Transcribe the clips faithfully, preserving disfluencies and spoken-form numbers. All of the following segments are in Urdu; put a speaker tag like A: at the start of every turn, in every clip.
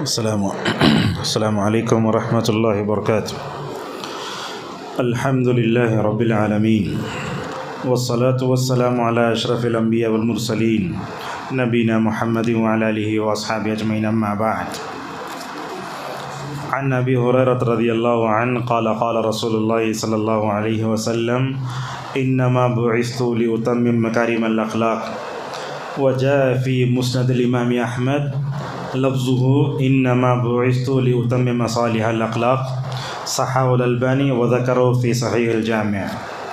A: السلام السلام علیکم ورحمۃ اللہ وبرکاتہ۔ الحمد للہ رب العالمین والصلاة والسلام علی اشرف الانبیاء والمرسلین نبینا محمد وعلی آلہ واصحابہ اجمعین، اما بعد۔ عن ابی ہریرہ رضی اللہ عنہ قال قال رسول اللہ صلی اللہ علیہ وسلم انما بعثت لاتمم مکارم الاخلاق، وجاء فی مسند الامام احمد لفظه انما بعثت لاتمم صالح الاخلاق، صححہ الالبانی وذکرہ فی صحیح الجامع۔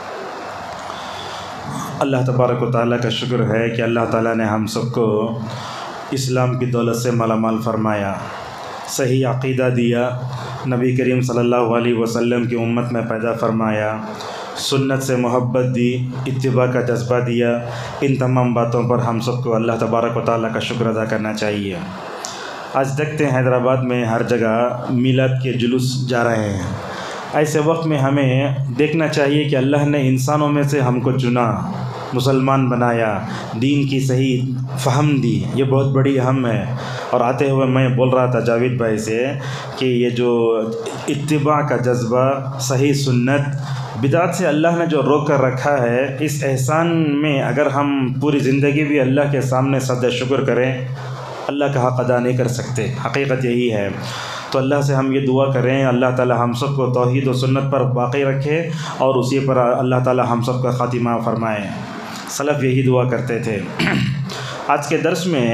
A: اللہ تبارک و تعالیٰ کا شکر ہے کہ اللہ تعالیٰ نے ہم سب کو اسلام کی دولت سے مالا مال فرمایا، صحیح عقیدہ دیا، نبی کریم صلی اللہ علیہ وسلم کی امت میں پیدا فرمایا، سنت سے محبت دی، اتباع کا جذبہ دیا۔ ان تمام باتوں پر ہم سب کو اللہ تبارک و تعالیٰ کا شکر ادا کرنا چاہیے۔ آج دیکھتے ہیں حیدرآباد میں ہر جگہ میلاد کے جلوس جا رہے ہیں۔ ایسے وقت میں ہمیں دیکھنا چاہیے کہ اللہ نے انسانوں میں سے ہم کو چنا، مسلمان بنایا، دین کی صحیح فہم دی، یہ بہت بڑی اہم ہے۔ اور آتے ہوئے میں بول رہا تھا جاوید بھائی سے کہ یہ جو اتباع کا جذبہ، صحیح سنت، بدعت سے اللہ نے جو روک کر رکھا ہے، اس احسان میں اگر ہم پوری زندگی بھی اللہ کے سامنے سجدہ شکر کریں، اللہ کا حق ادا نہیں کر سکتے۔ حقیقت یہی ہے۔ تو اللہ سے ہم یہ دعا کریں، اللہ تعالی ہم سب کو توحید و سنت پر باقی رکھے اور اسی پر اللہ تعالی ہم سب کا خاتمہ فرمائے۔ سلف یہی دعا کرتے تھے۔ آج کے درس میں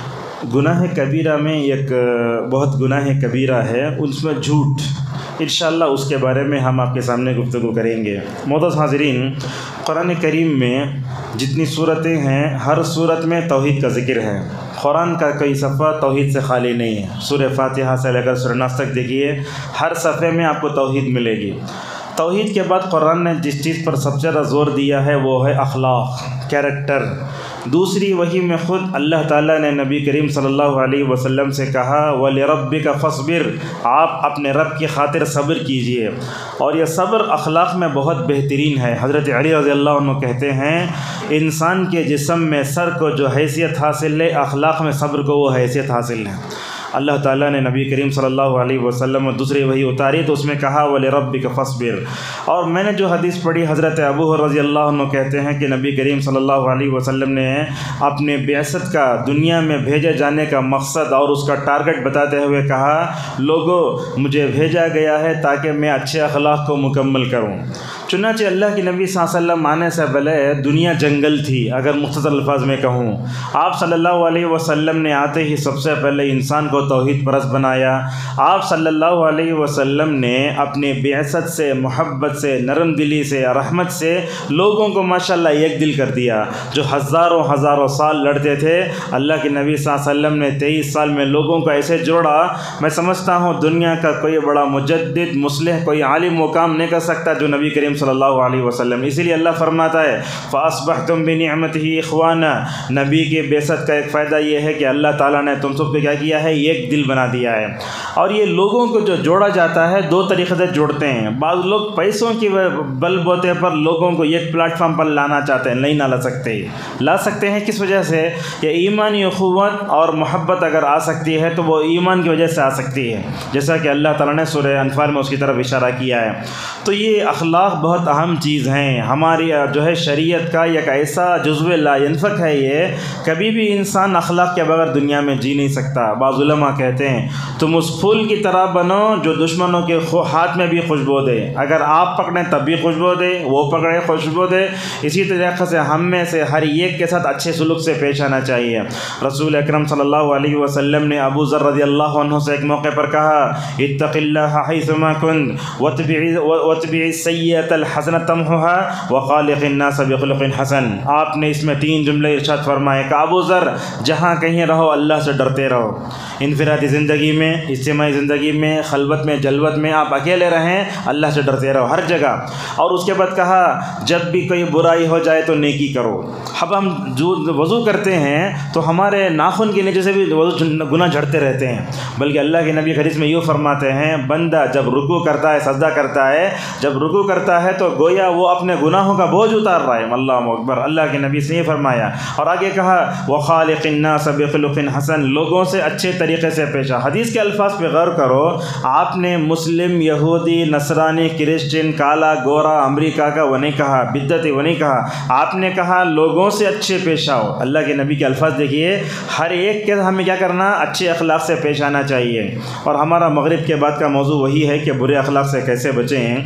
A: گناہ کبیرہ میں ایک بہت گناہ کبیرہ ہے، اس میں جھوٹ، انشاءاللہ اس کے بارے میں ہم آپ کے سامنے گفتگو کریں گے۔ معزز حاضرین، قرآن کریم میں جتنی صورتیں ہیں، ہر صورت میں توحید کا ذکر ہے۔ قرآن کا کوئی صفحہ توحید سے خالی نہیں ہے۔ سورہ فاتحہ سے لے کر سورہ ناس تک دیکھیے، ہر صفحے میں آپ کو توحید ملے گی۔ توحید کے بعد قرآن نے جس چیز پر سب سے زیادہ زور دیا ہے وہ ہے اخلاق، کیریکٹر۔ دوسری وحی میں خود اللہ تعالیٰ نے نبی کریم صلی اللہ علیہ وسلم سے کہا وَلِرَبِّكَ فَاصْبِرْ، آپ اپنے رب کی خاطر صبر کیجئے۔ اور یہ صبر اخلاق میں بہت بہترین ہے۔ حضرت علی رضی اللہ عنہ کہتے ہیں انسان کے جسم میں سر کو جو حیثیت حاصل ہے، اخلاق میں صبر کو وہ حیثیت حاصل ہے۔ اللہ تعالیٰ نے نبی کریم صلی اللہ علیہ وسلم دوسری وحی اتاری تو اس میں کہا وَلِرَبِّكَ فَاصْبِرْ۔ اور میں نے جو حدیث پڑھی، حضرت ابو ہریرہ رضی اللہ عنہ کہتے ہیں کہ نبی کریم صلی اللہ علیہ وسلم نے اپنے بعثت کا، دنیا میں بھیجے جانے کا مقصد اور اس کا ٹارگٹ بتاتے ہوئے کہا لوگو مجھے بھیجا گیا ہے تاکہ میں اچھے اخلاق کو مکمل کروں۔ چنانچہ اللہ کے نبی صلی اللہ علیہ وسلم آنے سے پہلے دنیا جنگل تھی، اگر مختصر الفاظ میں کہوں۔ آپ صلی اللہ علیہ وسلم نے آتے ہی سب سے پہلے انسان کو توحید پرست بنایا۔ آپ صلی اللہ علیہ وسلم نے اپنے بعثت سے، محبت سے، نرم دلی سے، رحمت سے لوگوں کو ماشاءاللہ ایک دل کر دیا۔ جو ہزاروں ہزاروں سال لڑتے تھے، اللہ کے نبی صلی اللہ علیہ وسلم نے تیئیس سال میں لوگوں کو ایسے جوڑا، میں سمجھتا ہوں دنیا کا کوئی بڑا مجدد، مصلح، کوئی عالم وہ کام نہیں کر سکتا جو نبی کریم صلی اللہ علیہ وسلم۔ اسی لیے اللہ فرماتا ہے فَأَصْبَحْتُمْ بِنِعْمَتِهِ إِخْوَانًا، نبی کے بعثت کا ایک فائدہ یہ ہے کہ اللہ تعالیٰ نے تم سب کو کیا کیا ہے، ایک دل بنا دیا ہے۔ اور یہ لوگوں کو جو جوڑا جاتا ہے دو طریقے سے جوڑتے ہیں۔ بعض لوگ پیسوں کی بل بوتے پر لوگوں کو ایک پلیٹ فارم پر لانا چاہتے ہیں، نہیں نہ لا سکتے۔ لا سکتے ہیں کس وجہ سے؟ یہ ایمانی اخوت اور محبت اگر آ سکتی ہے تو وہ ایمان کی وجہ سے آ سکتی ہے، جیسا کہ اللہ تعالیٰ نے سورہ انفال میں اس کی طرف اشارہ کیا ہے۔ تو یہ اخلاق بہت اہم چیز ہیں، ہماری جو ہے شریعت کا ایک ایسا جزو لا ینفک ہے۔ یہ کبھی بھی انسان اخلاق کے بغیر دنیا میں جی نہیں سکتا۔ بعض علماء کہتے ہیں تم اس پھول کی طرح بنو جو دشمنوں کے ہاتھ میں بھی خوشبو دے، اگر آپ پکڑیں تب بھی خوشبو دے، وہ پکڑے خوشبو دے۔ اسی طریقے سے ہم میں سے ہر ایک کے ساتھ اچھے سلوک سے پیش آنا چاہیے۔ رسول اکرم صلی اللہ علیہ وسلم نے ابو ذر رضی اللہ عنہ سے ایک موقع پر کہا اتق اللہ حیثما کنت واتبع السیئۃ الحسنۃ تمحها وخالق الناس بخلق حسن۔ آپ نے اس میں تین جملے ارشاد فرمائے کہ ابو ذر جہاں کہیں رہو اللہ سے ڈرتے رہو، انفرادی زندگی میں، اجتماعی اجتماعی زندگی میں، خلوت میں، جلوت میں آپ اکیلے رہیں، اللہ سے ڈرتے رہو ہر جگہ۔ اور اس کے بعد کہا جب بھی کوئی برائی ہو جائے تو نیکی کرو۔ اب ہم جو وضو کرتے ہیں تو ہمارے ناخن کے نیچے سے بھی گناہ جھڑتے رہتے ہیں، بلکہ اللہ کے نبی حدیث میں یوں فرماتے ہیں بندہ جب رکوع کرتا ہے، سجدہ کرتا ہے، جب رکوع کرتا ہے تو گویا وہ اپنے گناہوں کا بوجھ اتار رہا ہے۔ اللہ اکبر، اللہ کے نبی سے یہ فرمایا۔ اور آگے کہا وَخَالِقِ النَّاسَ بِخُلُقٍ حَسَنٍ، لوگوں سے اچھے طریقے سے پیش آ۔ حدیث کے الفاظ پہ غور کرو، آپ نے مسلم، یہودی، نصرانی، کرسچن، کالا، گورا، امریکہ کا وہ نہیں کہا، بدعتی وہ نہیں کہا، آپ نے کہا لوگوں سے اچھے پیش آؤ۔ اللہ کے نبی کے الفاظ دیکھیے، ہر ایک کے ہمیں کیا کرنا، اچھے اخلاق سے پیش آنا چاہیے۔ اور ہمارا مغرب کے بعد کا موضوع وہی ہے کہ برے اخلاق سے کیسے بچیں۔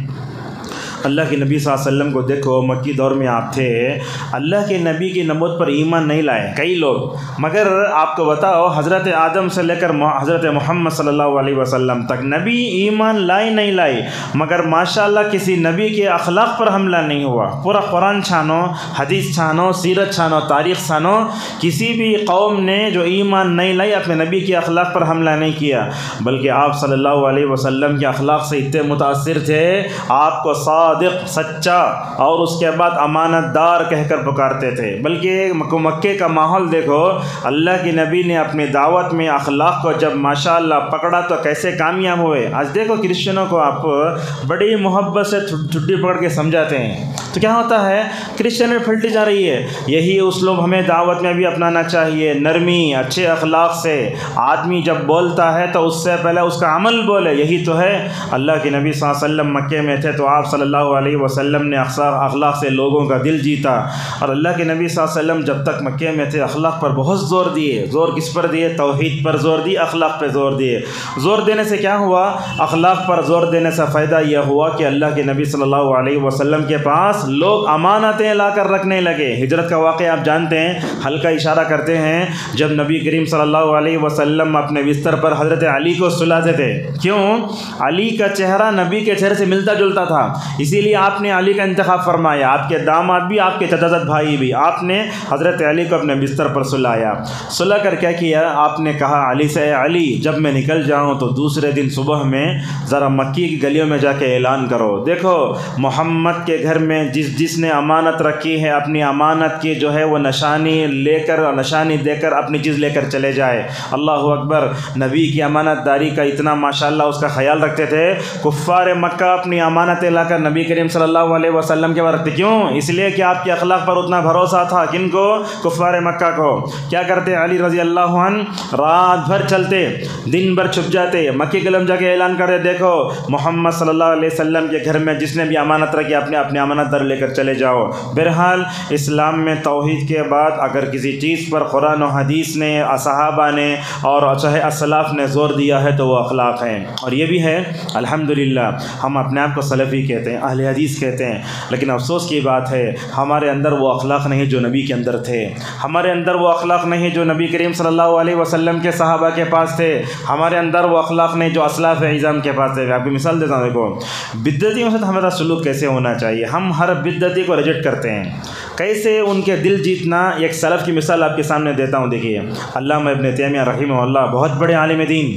A: اللہ کے نبی صلی اللہ علیہ وسلم کو دیکھو، مکی دور میں آپ تھے، اللہ کے نبی کی نبوت پر ایمان نہیں لائے کئی لوگ، مگر آپ کو بتاؤ حضرت آدم سے لے کر حضرت محمد صلی اللہ علیہ وسلم تک نبی ایمان لائے نہیں لائے، مگر ماشاءاللہ کسی نبی کے اخلاق پر حملہ نہیں ہوا۔ پورا قرآن چھانو، حدیث چھانو، سیرت چھانو، تاریخ چھانو، کسی بھی قوم نے جو ایمان نہیں لائی اپنے نبی کے اخلاق پر حملہ نہیں کیا، بلکہ آپ صلی اللہ علیہ وسلم کے اخلاق سے اتنے متاثر تھے، آپ کو صادق، سچا اور اس کے بعد امانت دار کہہ کر پکارتے تھے۔ بلکہ مکے کا ماحول دیکھو، اللہ کے نبی نے اپنی دعوت میں اخلاق کو جب ماشاءاللہ پکڑا تو کیسے کامیاب ہوئے۔ آج دیکھو کرسچنوں کو آپ بڑی محبت سے چھٹی پکڑ کے سمجھاتے ہیں، تو کیا ہوتا ہے، کرسچن میں پھلتی جا رہی ہے۔ یہی اسلوب ہمیں دعوت میں بھی اپنانا چاہیے، نرمی، اچھے اخلاق سے۔ آدمی جب بولتا ہے تو اس سے پہلے اس کا عمل بولے، یہی تو ہے۔ اللہ کے نبی صلی اللہ علیہ وسلم مکے میں تھے تو آپ صلی اللہ علیہ وسلم نے اخلاق سے لوگوں کا دل جیتا، اور اللہ کے نبی صلی اللہ علیہ وسلم جب تک مکے میں تھے اخلاق پر بہت زور دیے۔ زور کس پر دیے؟ توحید پر زور دی، اخلاق پہ زور دیے۔ زور دینے سے کیا ہوا؟ اخلاق پر زور دینے سے فائدہ یہ ہوا کہ اللہ کے نبی صلی اللہ علیہ وسلم کے پاس لوگ امانتیں لا کر رکھنے لگے۔ ہجرت کا واقعہ آپ جانتے ہیں، ہلکا اشارہ کرتے ہیں، جب نبی کریم صلی اللہ علیہ وسلم اپنے بستر پر حضرت علی کو سلاتے تھے، کیوں؟ علی کا چہرہ نبی کے چہرے سے ملتا جلتا تھا، اسی لیے آپ نے علی کا انتخاب فرمایا، آپ کے داماد بھی، آپ کے چچا بھائی بھی، آپ نے حضرت علی کو اپنے بستر پر سلایا۔ سلا کر کیا کیا؟ آپ نے کہا علی سے، اے علی جب میں نکل جاؤں تو دوسرے دن صبح میں ذرا مکی کی گلیوں میں جا کے اعلان کرو، دیکھو محمد کے گھر میں جس جس نے امانت رکھی ہے اپنی امانت کی جو ہے وہ نشانی لے کر اور نشانی دے کر اپنی چیز لے کر چلے جائے۔ اللہ اکبر، نبی کی امانت داری کا اتنا ماشاءاللہ اس کا خیال رکھتے تھے۔ کفار مکہ اپنی امانتیں لا کر نبی کریم صلی اللہ علیہ وسلم کے بارے، کیوں؟ اس لیے کہ آپ کے اخلاق پر اتنا بھروسہ تھا۔ کن کو؟ کفار مکہ کو۔ کیا کرتے علی رضی اللہ عنہ؟ رات بھر چلتے، دن بھر چھپ جاتے، مکی گلم جا کے اعلان کرتے، دیکھو محمد صلی اللہ علیہ وسلم کے گھر میں جس نے بھی امانت رکھی اپنے اپنے امانت دار لے کر چلے جاؤ۔ بہرحال اسلام میں توحید کے بعد اگر کسی چیز پر قرآن و حدیث نے، صحابہ نے اور چاہے اسلاف نے زور دیا ہے تو وہ اخلاق ہیں، اور یہ بھی ہے الحمدللہ ہم اپنے آپ کو سلفی کہتے ہیں، اہل حدیث کہتے ہیں، لیکن افسوس کی بات ہے ہمارے اندر وہ اخلاق نہیں جو نبی کے اندر تھے، ہمارے اندر وہ اخلاق نہیں جو نبی کریم صلی اللہ علیہ وسلم کے صحابہ کے پاس تھے، ہمارے اندر وہ اخلاق نہیں جو اسلاف اعظام کے پاس تھے۔ آپ کی مثال دیتا ہوں، دیکھو بدعتیوں سے ہمارا سلوک کیسے ہونا چاہیے۔ ہم ہر بدعتی کو ریجیکٹ کرتے ہیں، کیسے ان کے دل جیتنا۔ ایک سلف کی مثال آپ کے سامنے دیتا ہوں، دیکھیے علامہ ابن تیمیہ رحمہ اللہ، بہت بڑے عالم دین،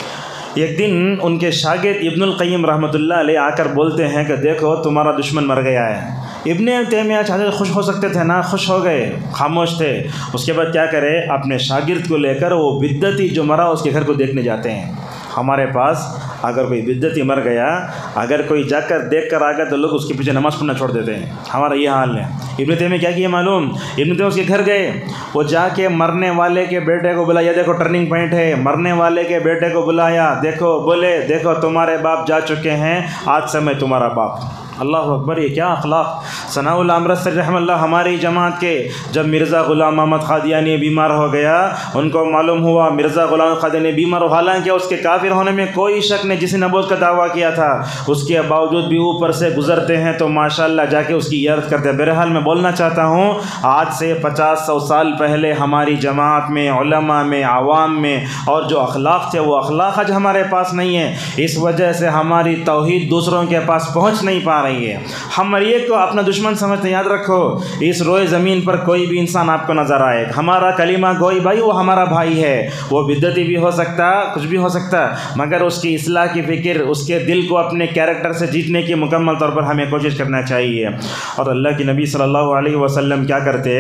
A: ایک دن ان کے شاگرد ابن القیم رحمۃ اللہ علیہ آ کر بولتے ہیں کہ دیکھو تمہارا دشمن مر گیا ہے۔ ابن تیمیہ چاہتے خوش ہو سکتے تھے نا، خوش ہو گئے، خاموش تھے۔ اس کے بعد کیا کرے، اپنے شاگرد کو لے کر وہ بدعتی جو مرا اس کے گھر کو دیکھنے جاتے ہیں۔ ہمارے پاس اگر کوئی بدعتی مر گیا، اگر کوئی جا کر دیکھ کر آ گیا تو لوگ اس کے پیچھے نماز پڑھنا چھوڑ دیتے ہیں، ہمارا یہ حال ہے۔ ابن تیمیہ کیا کیا معلوم؟ ابن تیمیہ اس کے گھر گئے، وہ جا کے مرنے والے کے بیٹے کو بلایا، دیکھو ٹرننگ پوائنٹ ہے، مرنے والے کے بیٹے کو بلایا، دیکھو بولے دیکھو تمہارے باپ جا چکے ہیں، آج سے میں تمہارا باپ۔ اللہ اکبر، یہ کیا اخلاق! ثناء اللہ امرتسری رحمہ اللہ ہماری جماعت کے، جب مرزا غلام محمد قادیانی بیمار ہو گیا، ان کو معلوم ہوا مرزا غلام قادیانی بیمار ہو، حالانکہ اس کے کافر ہونے میں کوئی شک نہیں، جس نے نبوت کا دعویٰ کیا تھا، اس کے باوجود بھی اوپر سے گزرتے ہیں تو ماشاءاللہ جا کے اس کی عیادت کرتے ہیں۔ بہرحال میں بولنا چاہتا ہوں آج سے پچاس سو سال پہلے ہماری جماعت میں، علماء میں، عوام میں اور جو اخلاق تھے وہ اخلاق آج ہمارے پاس نہیں ہے، اس وجہ سے ہماری توحید دوسروں کے پاس پہنچ نہیں پا رہی ہے۔ ہم مریخ کو اپنا دشمن سمجھتے، یاد رکھو اس روئے زمین پر کوئی بھی انسان آپ کو نظر آئے، ہمارا کلمہ گوئی بھائی وہ ہمارا بھائی ہے، وہ بدعتی بھی ہو سکتا، کچھ بھی ہو سکتا، مگر اس کی اصلاح کی فکر، اس کے دل کو اپنے کیریکٹر سے جیتنے کی مکمل طور پر ہمیں کوشش کرنا چاہیے۔ اور اللہ کے نبی صلی اللہ علیہ وسلم کیا کرتے،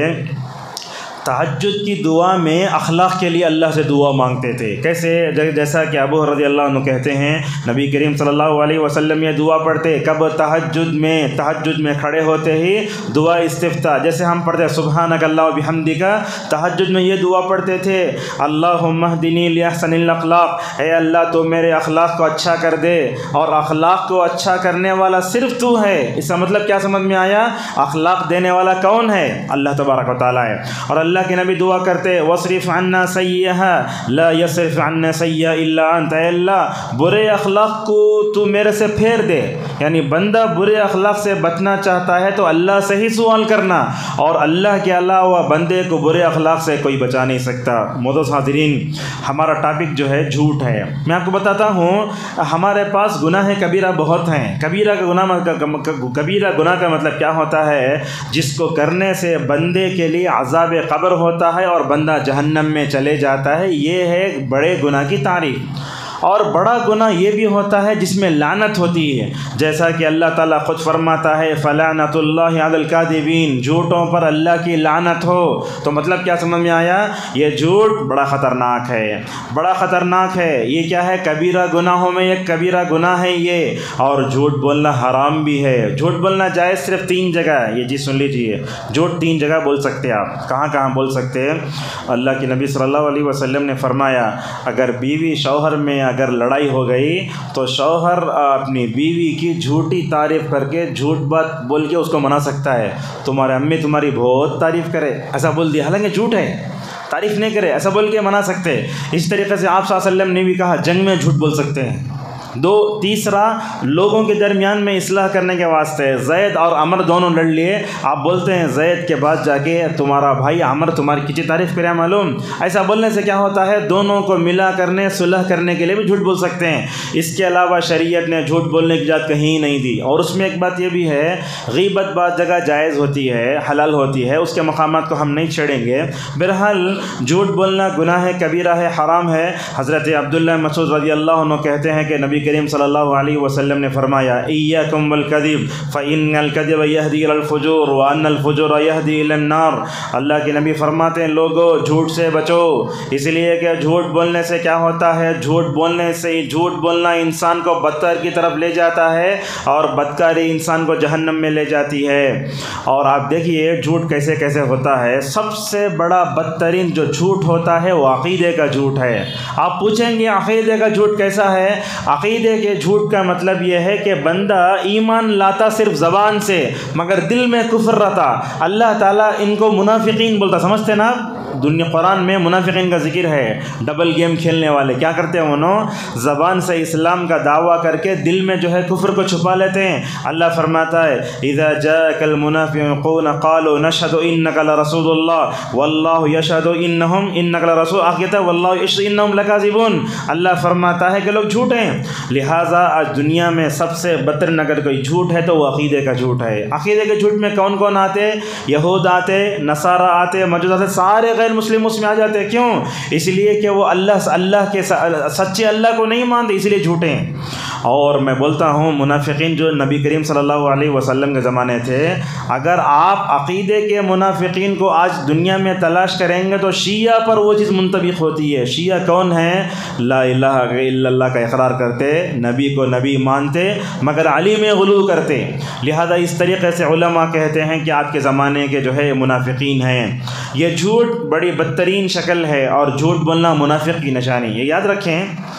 A: تہجد کی دعا میں اخلاق کے لیے اللہ سے دعا مانگتے تھے۔ کیسے؟ جیسا کہ ابو رضی اللہ عنہ کہتے ہیں نبی کریم صلی اللہ علیہ وسلم یہ دعا پڑھتے کب؟ تہجد میں، تہجد میں کھڑے ہوتے ہی دعا استفتاح، جیسے ہم پڑھتے سبحانک اللہ و بحمدک، تہجد میں یہ دعا پڑھتے تھے اللہم اہدنی لاحسن الاخلاق، اے اللہ تو میرے اخلاق کو اچھا کر دے، اور اخلاق کو اچھا کرنے والا صرف تو ہے۔ اس کا مطلب کیا سمجھ میں آیا؟ اخلاق دینے والا کون ہے؟ اللہ تبارک و تعالیٰ ہے۔ اور اللہ اللہ کے نبی دعا کرتے وصرف عنا سیئها لا يصرف عنا سیئا الا انت، اے اللہ برے اخلاق کو تو میرے سے پھیر دے، یعنی بندہ برے اخلاق سے بچنا چاہتا ہے تو اللہ سے ہی سوال کرنا، اور اللہ کے علاوہ بندے کو برے اخلاق سے کوئی بچا نہیں سکتا۔ معزز حاضرین، ہمارا ٹاپک جو ہے جھوٹ ہے۔ میں آپ کو بتاتا ہوں ہمارے پاس گناہ کبیرہ بہت ہیں۔ کبیرہ کا گناہ کبیرہ گناہ کا مطلب کیا ہوتا ہے؟ جس کو کرنے سے بندے کے لیے عذاب قبر ہوتا ہے اور بندہ جہنم میں چلے جاتا ہے، یہ ہے بڑے گناہ کی تعریف۔ اور بڑا گناہ یہ بھی ہوتا ہے جس میں لعنت ہوتی ہے، جیسا کہ اللہ تعالیٰ خود فرماتا ہے فلعنۃ اللہ علی الکاذبین، جھوٹوں پر اللہ کی لعنت ہو۔ تو مطلب کیا سمجھ میں آیا؟ یہ جھوٹ بڑا خطرناک ہے، بڑا خطرناک ہے۔ یہ کیا ہے؟ کبیرہ گناہوں میں ایک کبیرہ گناہ ہے یہ، اور جھوٹ بولنا حرام بھی ہے۔ جھوٹ بولنا جائز صرف تین جگہ ہے، یہ جی سن لیجئے، جھوٹ تین جگہ بول سکتے آپ۔ کہاں کہاں بول سکتے ہیں؟ اللہ کے نبی صلی اللہ علیہ وسلم نے فرمایا اگر بیوی شوہر میں اگر لڑائی ہو گئی تو شوہر اپنی بیوی کی جھوٹی تعریف کر کے جھوٹ بات بول کے اس کو منا سکتا ہے، تمہارے امی تمہاری بہت تعریف کرے، ایسا بول دیا، حالانکہ جھوٹ ہے، تعریف نہیں کرے، ایسا بول کے منا سکتے۔ اس طریقے سے آپ صلی اللہ علیہ وسلم نے بھی کہا جنگ میں جھوٹ بول سکتے ہیں۔ دو تیسرا لوگوں کے درمیان میں اصلاح کرنے کے واسطے زید اور عمر دونوں لڑ لیے، آپ بولتے ہیں زید کے بعد جا کے تمہارا بھائی عمر تمہاری کسی تعریف کرے معلوم، ایسا بولنے سے کیا ہوتا ہے؟ دونوں کو ملا کرنے صلح کرنے کے لیے بھی جھوٹ بول سکتے ہیں۔ اس کے علاوہ شریعت نے جھوٹ بولنے کی اجازت کہیں نہیں دی۔ اور اس میں ایک بات یہ بھی ہے غیبت بعض جگہ جائز ہوتی ہے، حلال ہوتی ہے، اس کے مقامات کو ہم نہیں چھیڑیں گے۔ بہرحال جھوٹ بولنا گناہ کبیرہ ہے، حرام ہے۔ حضرت عبداللہ مسعود رضی اللہ عنہ کہتے ہیں کہ نبی کریم صلی اللہ علیہ وسلم نے فرمایا ایاکم والکذب فإن الکذب یہدی الی الفجور وان الفجور یہدی الی النار۔ اللہ کے نبی فرماتے ہیں لوگو جھوٹ سے بچو، اس لیے کہ جھوٹ بولنے سے کیا ہوتا ہے؟ جھوٹ بولنے سے جھوٹ بولنا انسان کو بدکار کی طرف لے جاتا ہے، اور بدکاری انسان کو جہنم میں لے جاتی ہے۔ اور آپ دیکھیے جھوٹ کیسے کیسے ہوتا ہے۔ سب سے بڑا بدترین جو جھوٹ ہوتا ہے وہ عقیدے کا جھوٹ ہے۔ آپ پوچھیں گے عقیدے کا جھوٹ کیسا ہے؟ عقیدے کے جھوٹ کا مطلب یہ ہے کہ بندہ ایمان لاتا صرف زبان سے مگر دل میں کفر رہتا۔ اللہ تعالیٰ ان کو منافقین بولتا، سمجھتے نا؟ دنیا قرآن میں منافقین کا ذکر ہے، ڈبل گیم کھیلنے والے۔ کیا کرتے ہیں انہوں؟ زبان سے اسلام کا دعویٰ کر کے دل میں جو ہے کفر کو چھپا لیتے ہیں۔ اللہ فرماتا ہے اذا جاءك المنافقون قالوا نشهد انك لرسول الله والله يشهد انهم انك لرسول آخر والله يشهد انهم لكاذبون۔ اللہ فرماتا ہے کہ لوگ جھوٹ ہیں، لہٰذا آج دنیا میں سب سے بدترین اگر کوئی جھوٹ ہے تو وہ عقیدے کا جھوٹ ہے۔ عقیدے کے جھوٹ میں کون کون آتے؟ یہود آتے، نصارہ آتے، مجوس آتے، سارے غیر مسلم اس میں آ جاتے۔ کیوں؟ اس لیے کہ وہ اللہ اللہ کے سچے اللہ کو نہیں مانتے، اس لیے جھوٹے ہیں۔ اور میں بولتا ہوں منافقین جو نبی کریم صلی اللہ علیہ وسلم کے زمانے تھے، اگر آپ عقیدے کے منافقین کو آج دنیا میں تلاش کریں گے تو شیعہ پر وہ چیز منطبق ہوتی ہے۔ شیعہ کون ہیں؟ لا الہ الا اللہ کا اقرار کرتے، نبی کو نبی مانتے مگر علی میں غلو کرتے۔ لہذا اس طریقے سے علماء کہتے ہیں کہ آج کے زمانے کے جو ہے منافقین ہیں۔ یہ جھوٹ بڑی بدترین شکل ہے، اور جھوٹ بولنا منافق کی نشانی۔ یہ یاد رکھیں،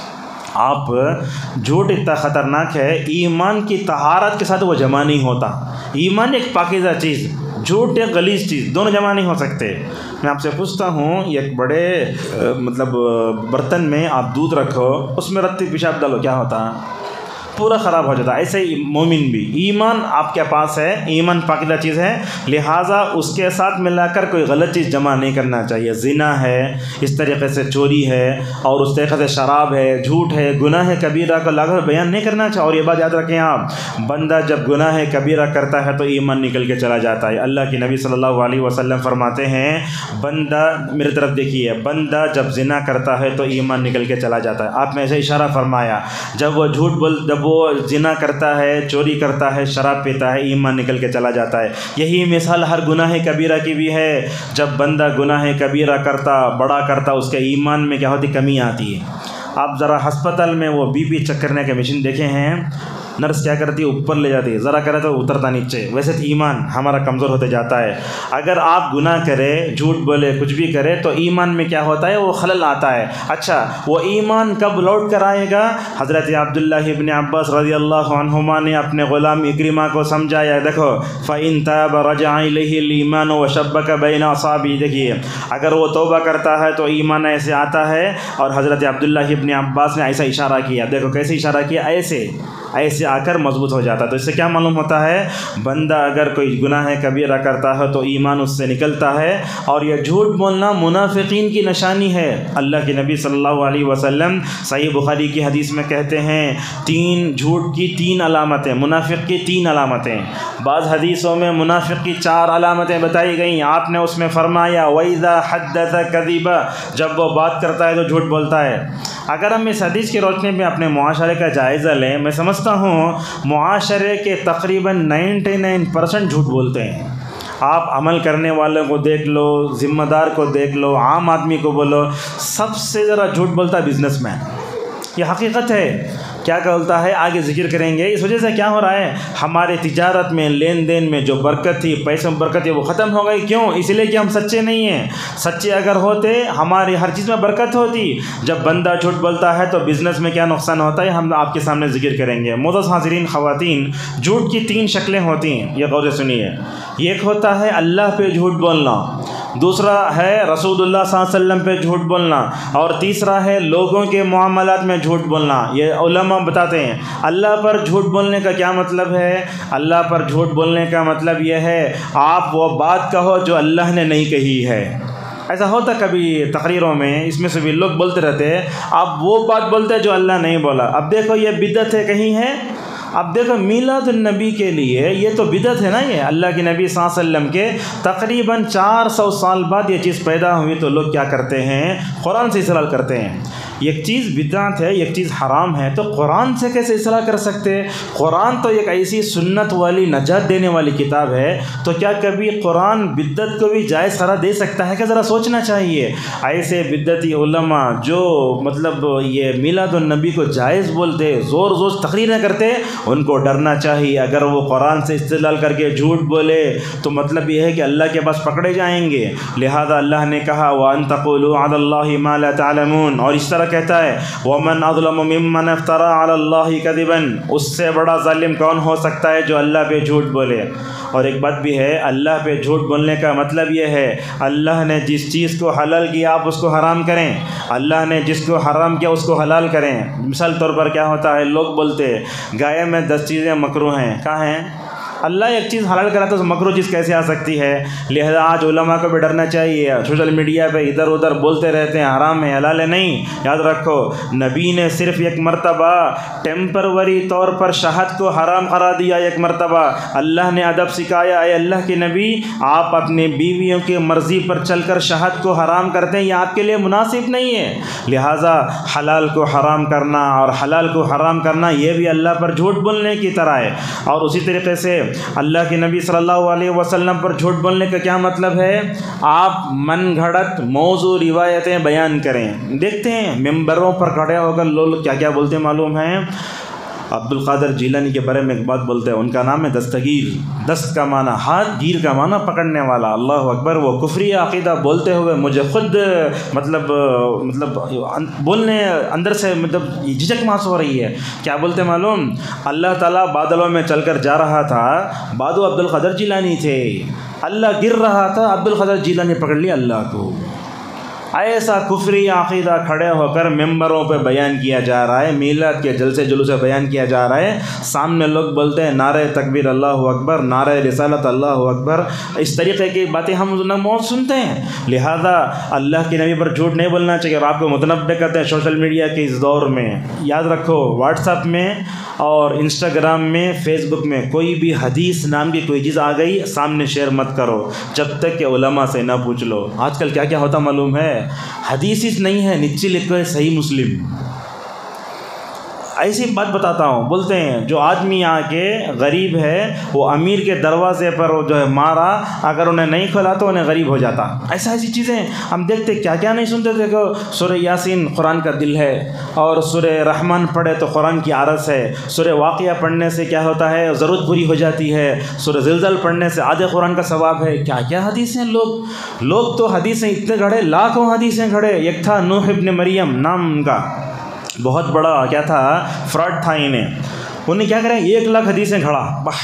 A: آپ جھوٹ اتنا خطرناک ہے، ایمان کی طہارت کے ساتھ وہ جمع نہیں ہوتا۔ ایمان ایک پاکیزہ چیز، جھوٹ ایک غلیظ چیز، دونوں جمع نہیں ہو سکتے۔ میں آپ سے پوچھتا ہوں ایک بڑے مطلب برتن میں آپ دودھ رکھو، اس میں رتی پیشاب ڈالو، کیا ہوتا؟ پورا خراب ہو جاتا ہے. ایسے ہی مومن بھی, ایمان آپ کے پاس ہے, ایمان پاکیزہ چیز ہے, لہٰذا اس کے ساتھ ملا کر کوئی غلط چیز جمع نہیں کرنا چاہیے. زنا ہے, اس طریقے سے چوری ہے, اور اس طریقے سے شراب ہے, جھوٹ ہے, گناہ کبیرہ کا لاگو بیان نہیں کرنا چاہیے. اور یہ بات یاد رکھیں آپ, بندہ جب گناہ کبیرہ کرتا ہے تو ایمان نکل کے چلا جاتا ہے. اللہ کے نبی صلی اللہ علیہ وسلم فرماتے ہیں, بندہ میری طرف دیکھیے, بندہ جب زنا کرتا ہے تو ایمان نکل کے چلا جاتا ہے. آپ نے ایسے اشارہ فرمایا, جب وہ جھوٹ بول جب وہ زنا کرتا ہے, چوری کرتا ہے, شراب پیتا ہے, ایمان نکل کے چلا جاتا ہے. یہی مثال ہر گناہ کبیرہ کی بھی ہے. جب بندہ گناہ کبیرہ کرتا, بڑا کرتا, اس کے ایمان میں کیا ہوتی, کمی آتی ہے. آپ ذرا ہسپتال میں وہ بی پی چیک کرنے کے مشین دیکھے ہیں, نرس کیا کرتی ہے, اوپر لے جاتی ہے, ذرا کرے تو اترتا نیچے. ویسے تو ایمان ہمارا کمزور ہوتے جاتا ہے. اگر آپ گناہ کرے, جھوٹ بولے, کچھ بھی کرے تو ایمان میں کیا ہوتا ہے, وہ خلل آتا ہے. اچھا, وہ ایمان کب لوٹ کر آئے گا؟ حضرت عبداللہ ابن عباس رضی اللہ عنہما نے اپنے غلام اکرمہ کو سمجھایا, دیکھو فَإِن تَابَ رَجَعَ إِلَيْهِ الْإِيمَانُ وَشَبَّكَ بَيْنَ أَصَابِعِهِ. دیکھیے, اگر وہ توبہ کرتا ہے تو ایمان ایسے آتا ہے. اور حضرت عبداللہ ابن عباس نے ایسا اشارہ کیا, دیکھو کیسے اشارہ کیا, ایسے ایسے آ کر مضبوط ہو جاتا. تو اس سے کیا معلوم ہوتا ہے, بندہ اگر کوئی گناہ کبیرہ کرتا ہے تو ایمان اس سے نکلتا ہے. اور یہ جھوٹ بولنا منافقین کی نشانی ہے. اللہ کے نبی صلی اللہ علیہ وسلم صحیح بخاری کی حدیث میں کہتے ہیں, تین جھوٹ کی تین علامتیں, منافق کی تین علامتیں. بعض حدیثوں میں منافق کی چار علامتیں بتائی گئیں. آپ نے اس میں فرمایا وَإِذَا حَدَّثَ كَذِبَ, جب وہ بات کرتا ہے تو جھوٹ بولتا ہے. اگر ہم اس حدیث کی روشنی میں اپنے معاشرے کا جائزہ لیں, میں سمجھتا ہوں معاشرے کے تقریباً نائنٹی نائن پرسنٹ جھوٹ بولتے ہیں. آپ عمل کرنے والوں کو دیکھ لو, ذمہ دار کو دیکھ لو, عام آدمی کو بولو, سب سے ذرا جھوٹ بولتا ہے بزنس مین. یہ حقیقت ہے. کیا بولتا ہے, آگے ذکر کریں گے. اس وجہ سے کیا ہو رہا ہے, ہمارے تجارت میں, لین دین میں جو برکت تھی, پیسوں میں برکت تھی, وہ ختم ہو گئی. کیوں؟ اس لیے کہ ہم سچے نہیں ہیں. سچے اگر ہوتے, ہماری ہر چیز میں برکت ہوتی. جب بندہ جھوٹ بولتا ہے تو بزنس میں کیا نقصان ہوتا ہے, ہم آپ کے سامنے ذکر کریں گے. معزز حاضرین خواتین, جھوٹ کی تین شکلیں ہوتی ہیں, یہ غور سے سنیے. ایک ہوتا ہے اللہ پہ جھوٹ بولنا, دوسرا ہے رسول اللہ صلی اللہ علیہ وسلم پہ جھوٹ بولنا, اور تیسرا ہے لوگوں کے معاملات میں جھوٹ بولنا. یہ علماء بتاتے ہیں. اللہ پر جھوٹ بولنے کا کیا مطلب ہے؟ اللہ پر جھوٹ بولنے کا مطلب یہ ہے, آپ وہ بات کہو جو اللہ نے نہیں کہی ہے. ایسا ہوتا کبھی تقریروں میں, اس میں سے بھی لوگ بولتے رہتے ہیں, آپ وہ بات بولتے ہیں جو اللہ نہیں بولا. اب دیکھو یہ بدعت ہے کہیں ہے. اب دیکھو میلاد النبی کے لیے یہ تو بدعت ہے نا. یہ اللہ کے نبی صلی اللہ علیہ وسلم کے تقریباً چار سو سال بعد یہ چیز پیدا ہوئی, تو لوگ کیا کرتے ہیں, قرآن سے استدلال کرتے ہیں. ایک چیز بدعت ہے, ایک چیز حرام ہے, تو قرآن سے کیسے اصلاح کر سکتے ہیں؟ قرآن تو ایک ایسی سنت والی, نجات دینے والی کتاب ہے, تو کیا کبھی قرآن بدعت کو بھی جائز قرار دے سکتا ہے؟ کہ ذرا سوچنا چاہیے. ایسے بدعتی علماء جو مطلب یہ میلاد النبی کو جائز بولتے, زور زور تقریریں کرتے, ان کو ڈرنا چاہیے. اگر وہ قرآن سے استدلال کر کے جھوٹ بولے تو مطلب یہ ہے کہ اللہ کے پاس پکڑے جائیں گے. لہذا اللہ نے کہا وَأَن تَقُولُوا عَلَى اللَّهِ مَا لَا تَعْلَمُونَ, اور اس طرح کہتا ہے وَمَنْ أَظْلَمُ مِمَّنْ افْتَرَىٰ عَلَى اللَّهِ كَذِبًا, اس سے بڑا ظالم کون ہو سکتا ہے جو اللہ پہ جھوٹ بولے. اور ایک بات بھی ہے, اللہ پہ جھوٹ بولنے کا مطلب یہ ہے, اللہ نے جس چیز کو حلال کیا آپ اس کو حرام کریں, اللہ نے جس کو حرام کیا اس کو حلال کریں. مثال طور پر کیا ہوتا ہے, لوگ بولتے گائے میں دس چیزیں مکروہ ہیں. کہاں ہیں؟ اللہ ایک چیز حلال کرا تو مکروہ چیز کیسے آ سکتی ہے؟ لہذا آج علماء کو بھی ڈرنا چاہیے. سوشل میڈیا پہ ادھر ادھر بولتے رہتے ہیں حرام ہے حلال ہے. نہیں, یاد رکھو نبی نے صرف ایک مرتبہ ٹیمپروری طور پر شہد کو حرام قرار دیا. ایک مرتبہ اللہ نے ادب سکھایا, اے اللہ کے نبی آپ اپنے بیویوں کی مرضی پر چل کر شہد کو حرام کرتے ہیں, یہ آپ کے لیے مناسب نہیں ہے. لہذا حلال کو حرام کرنا اور حلال کو حرام کرنا یہ بھی اللہ پر جھوٹ بولنے کی طرح ہے. اور اسی طریقے سے اللہ کے نبی صلی اللہ علیہ وسلم پر جھوٹ بولنے کا کیا مطلب ہے؟ آپ من گھڑت موضوع روایتیں بیان کریں. دیکھتے ہیں ممبروں پر کھڑے ہو کر لوگ کیا کیا بولتے معلوم ہیں. عبد القادر جیلانی کے بارے میں ایک بات بولتے ہیں, ان کا نام ہے دستگیر. دست کا معنی ہاتھ, گیر کا معنی پکڑنے والا. اللہ اکبر. وہ کفری عقیدہ بولتے ہوئے مجھے خود مطلب مطلب بولنے اندر سے مطلب جھجک محسوس ہو رہی ہے. کیا بولتے معلوم؟ اللہ تعالیٰ بادلوں میں چل کر جا رہا تھا, بادو عبد القادر جیلانی تھے. اللہ گر رہا تھا, عبد القادر جیلانی پکڑ لیا اللہ کو. ایسا کفری عقیدہ کھڑے ہو کر ممبروں پہ بیان کیا جا رہا ہے، میلاد کے جلسے جلوس سے بیان کیا جا رہا ہے، سامنے لوگ بولتے ہیں نعرہ تکبیر اللہ اکبر، نعرہ رسالت اللہ اکبر، اس طریقے کی باتیں ہم بہت سنتے ہیں۔ لہذا اللہ کے نبی پر جھوٹ نہیں بولنا چاہیے، اور آپ کو متنبع کرتے ہیں سوشل میڈیا کے اس دور میں۔ یاد رکھو، واٹس ایپ میں اور انسٹاگرام میں، فیس بک میں کوئی بھی حدیث نام کی کوئی چیز آ گئی سامنے شیئر مت کرو جب تک کہ علماء سے نہ پوچھ لو۔ آج کل کیا کیا ہوتا معلوم ہے، حدیث ہی نہیں ہے، نیچے لکھو ہے صحیح مسلم۔ ایسی بات بتاتا ہوں، بولتے ہیں جو آدمی آ کے غریب ہے وہ امیر کے دروازے پر جو ہے مارا، اگر انہیں نہیں کھلا تو انہیں غریب ہو جاتا۔ ایسا ایسی چیزیں ہم دیکھتے کیا کیا نہیں سنتے تھے کہ سورہ یاسین قرآن کا دل ہے، اور سورہ رحمان پڑھے تو قرآن کی عارض ہے، سورہ واقعہ پڑھنے سے کیا ہوتا ہے ضرورت پوری ہو جاتی ہے، سورہ زلزل پڑھنے سے آدھے قرآن کا ثواب ہے۔ کیا کیا حدیثیں، لوگ لوگ تو حدیثیں اتنے گھڑے، لاکھوں حدیثیں گھڑے۔ ایک تھا نوح ابن مریم نام ان کا، بہت بڑا کیا تھا فراڈ تھا انہیں، انہیں کیا کریں ایک لاکھ حدیثیں کھڑا،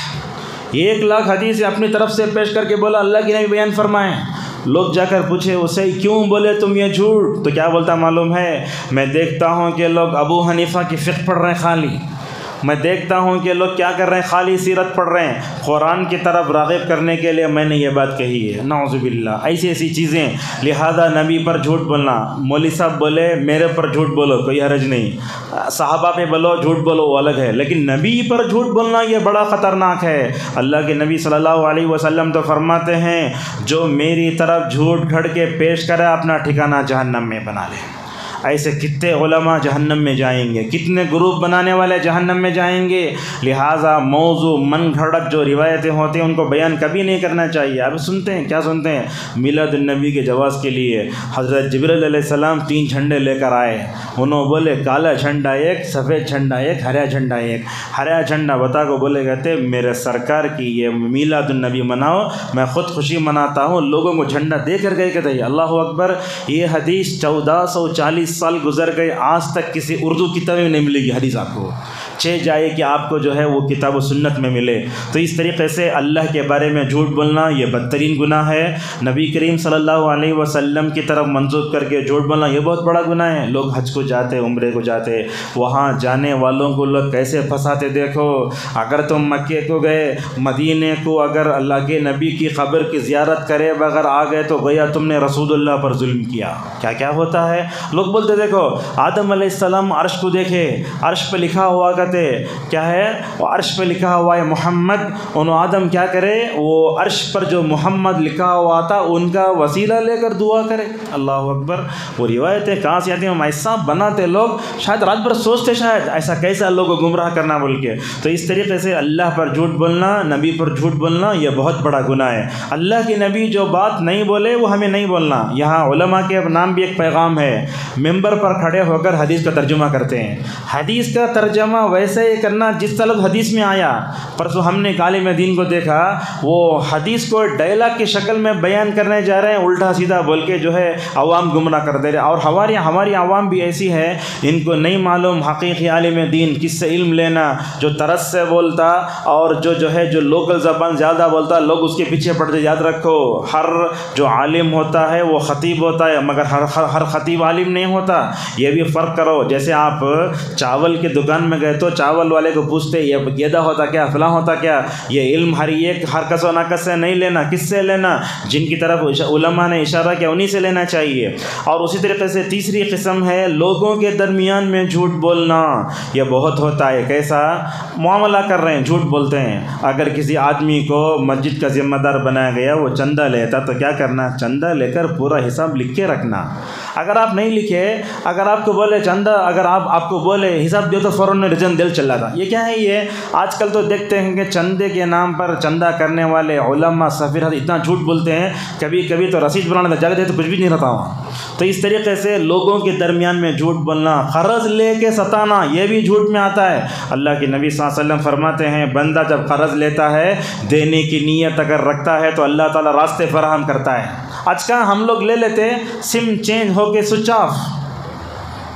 A: ایک لاکھ حدیثیں اپنی طرف سے پیش کر کے بولا اللہ کی نبی بیان فرمائیں۔ لوگ جا کر پوچھے اسے کیوں بولے تم یہ جھوٹ، تو کیا بولتا معلوم ہے، میں دیکھتا ہوں کہ لوگ ابو حنیفہ کی فقہ پڑھ رہے ہیں خالی، میں دیکھتا ہوں کہ لوگ کیا کر رہے ہیں خالی سیرت پڑھ رہے ہیں، قرآن کی طرف راغب کرنے کے لیے میں نے یہ بات کہی ہے۔ نعوذ باللہ، ایسی ایسی چیزیں۔ لہذا نبی پر جھوٹ بولنا، مولوی صاحب بولے میرے پر جھوٹ بولو کوئی حرج نہیں، صحابہ پہ بولو جھوٹ بولو وہ الگ ہے، لیکن نبی پر جھوٹ بولنا یہ بڑا خطرناک ہے۔ اللہ کے نبی صلی اللہ علیہ وسلم تو فرماتے ہیں جو میری طرف جھوٹ گھڑ کے پیش کرے اپنا ٹھکانہ جہنم میں بنا لے۔ ایسے کتنے علماء جہنم میں جائیں گے، کتنے گروپ بنانے والے جہنم میں جائیں گے۔ لہٰذا موضوع من گھڑت جو روایتیں ہوتی ہیں ان کو بیان کبھی نہیں کرنا چاہیے۔ اب سنتے ہیں کیا سنتے ہیں، میلاد النبی کے جواز کے لیے حضرت جبریل علیہ السلام تین جھنڈے لے کر آئے، انہوں بولے کالا جھنڈا ایک، سفید جھنڈا ایک، ہرا جھنڈا ایک۔ ہرا جھنڈا بتا کو بولے کہتے میرے سرکار کی یہ میلاد النبی مناؤ، میں خود خوشی مناتا ہوں، لوگوں کو جھنڈا دے کر گئے کہتے ہیں اللہ اکبر۔ یہ حدیث چودہ سو چالیس سال گزر گئے، آج تک کسی اردو کتاب میں نہیں ملے گی حدیث آپ کو، چہ جائے کہ آپ کو جو ہے وہ کتاب و سنت میں ملے۔ تو اس طریقے سے اللہ کے بارے میں جھوٹ بولنا یہ بدترین گناہ ہے، نبی کریم صلی اللہ علیہ وسلم کی طرف منسوب کر کے جھوٹ بولنا یہ بہت بڑا گناہ ہے۔ لوگ حج کو جاتے، عمرے کو جاتے، وہاں جانے والوں کو لوگ کیسے پھنساتے دیکھو۔ اگر تم مکے کو گئے، مدینے کو اگر اللہ کے نبی کی قبر کی زیارت کرے بغیر آ گئے تو گویا تم نے رسول اللہ پر ظلم کیا۔ کیا کیا ہوتا ہے، لوگ بولتے دیکھو آدم علیہ السلام عرش کو دیکھے، عرش پہ لکھا ہوا کہتے کیا ہے، وہ عرش پہ لکھا ہوا ہے محمد، انہوں آدم کیا کرے، وہ عرش پر جو محمد لکھا ہوا تھا ان کا وسیلہ لے کر دعا کرے۔ اللہ اکبر۔ وہ روایتیں کہاں سے آتی ہیں، ہم ایسا بناتے لوگ شاید رات بھر سوچتے شاید ایسا کیسا لوگوں کو گمراہ کرنا بول کے۔ تو اس طریقے سے اللہ پر جھوٹ بولنا، نبی پر جھوٹ بولنا یہ بہت بڑا گناہ ہے۔ اللہ کے نبی جو بات نہیں بولے وہ ہمیں نہیں بولنا۔ یہاں علماء کے نام بھی ایک پیغام ہے، ممبر پر کھڑے ہو کر حدیث کا ترجمہ کرتے ہیں، حدیث کا ترجمہ ویسے ہی کرنا جس طرح حدیث میں آیا۔ پرسوں ہم نے ایک عالم دین کو دیکھا، وہ حدیث کو ڈائلاگ کی شکل میں بیان کرنے جا رہے ہیں، الٹا سیدھا بول کے جو ہے عوام گمراہ کر دے رہے۔ اور ہماری ہماری عوام بھی ایسی ہے، ان کو نہیں معلوم حقیقی عالم دین کس سے علم لینا، جو طرز سے بولتا اور جو جو ہے جو لوکل زبان زیادہ بولتا لوگ اس کے پیچھے پڑتے۔ یاد رکھو ہر جو عالم ہوتا ہے وہ خطیب ہوتا ہے، مگر ہر ہر ہر خطیب عالم نہیں ہوتا، یہ بھی فرق کرو۔ جیسے آپ چاول کی دکان میں گئے تو چاول والے کو پوچھتے یہ گیدا ہوتا کیا، فلاں ہوتا کیا، یہ علم ہر ایک ہر کس و ناقص سے نہیں لینا، کس سے لینا، جن کی طرف علماء نے اشارہ کیا انہی سے لینا چاہیے۔ اور اسی طریقے سے تیسری قسم ہے لوگوں کے درمیان میں جھوٹ بولنا، یہ بہت ہوتا ہے۔ کیسا معاملہ کر رہے ہیں، جھوٹ بولتے ہیں۔ اگر کسی آدمی کو مسجد کا ذمہ دار بنایا گیا، وہ چندہ لیتا تو کیا کرنا، چندہ لے کر پورا حساب لکھ کے رکھنا۔ اگر آپ نہیں لکھے، اگر آپ کو بولے چندہ، اگر آپ آپ کو بولے حساب دیو تو فوراً ریزن دل چل رہا تھا۔ یہ کیا ہے، یہ آج کل تو دیکھتے ہیں کہ چندے کے نام پر چندہ کرنے والے علماء سفیر اتنا جھوٹ بولتے ہیں، کبھی کبھی تو رسید بنانے جگہ دے تو کچھ بھی نہیں رہتا وہاں۔ تو اس طریقے سے لوگوں کے درمیان میں جھوٹ بولنا، قرض لے کے ستانا، یہ بھی جھوٹ میں آتا ہے۔ اللہ کے نبی صلی اللہ علیہ وسلم فرماتے ہیں بندہ جب قرض لیتا ہے، دینے کی نیت اگر رکھتا ہے تو اللہ تعالیٰ راستے فراہم کرتا ہے۔ آج کا ہم لوگ لے لیتے، سم چینج ہو کے سوئچ آف،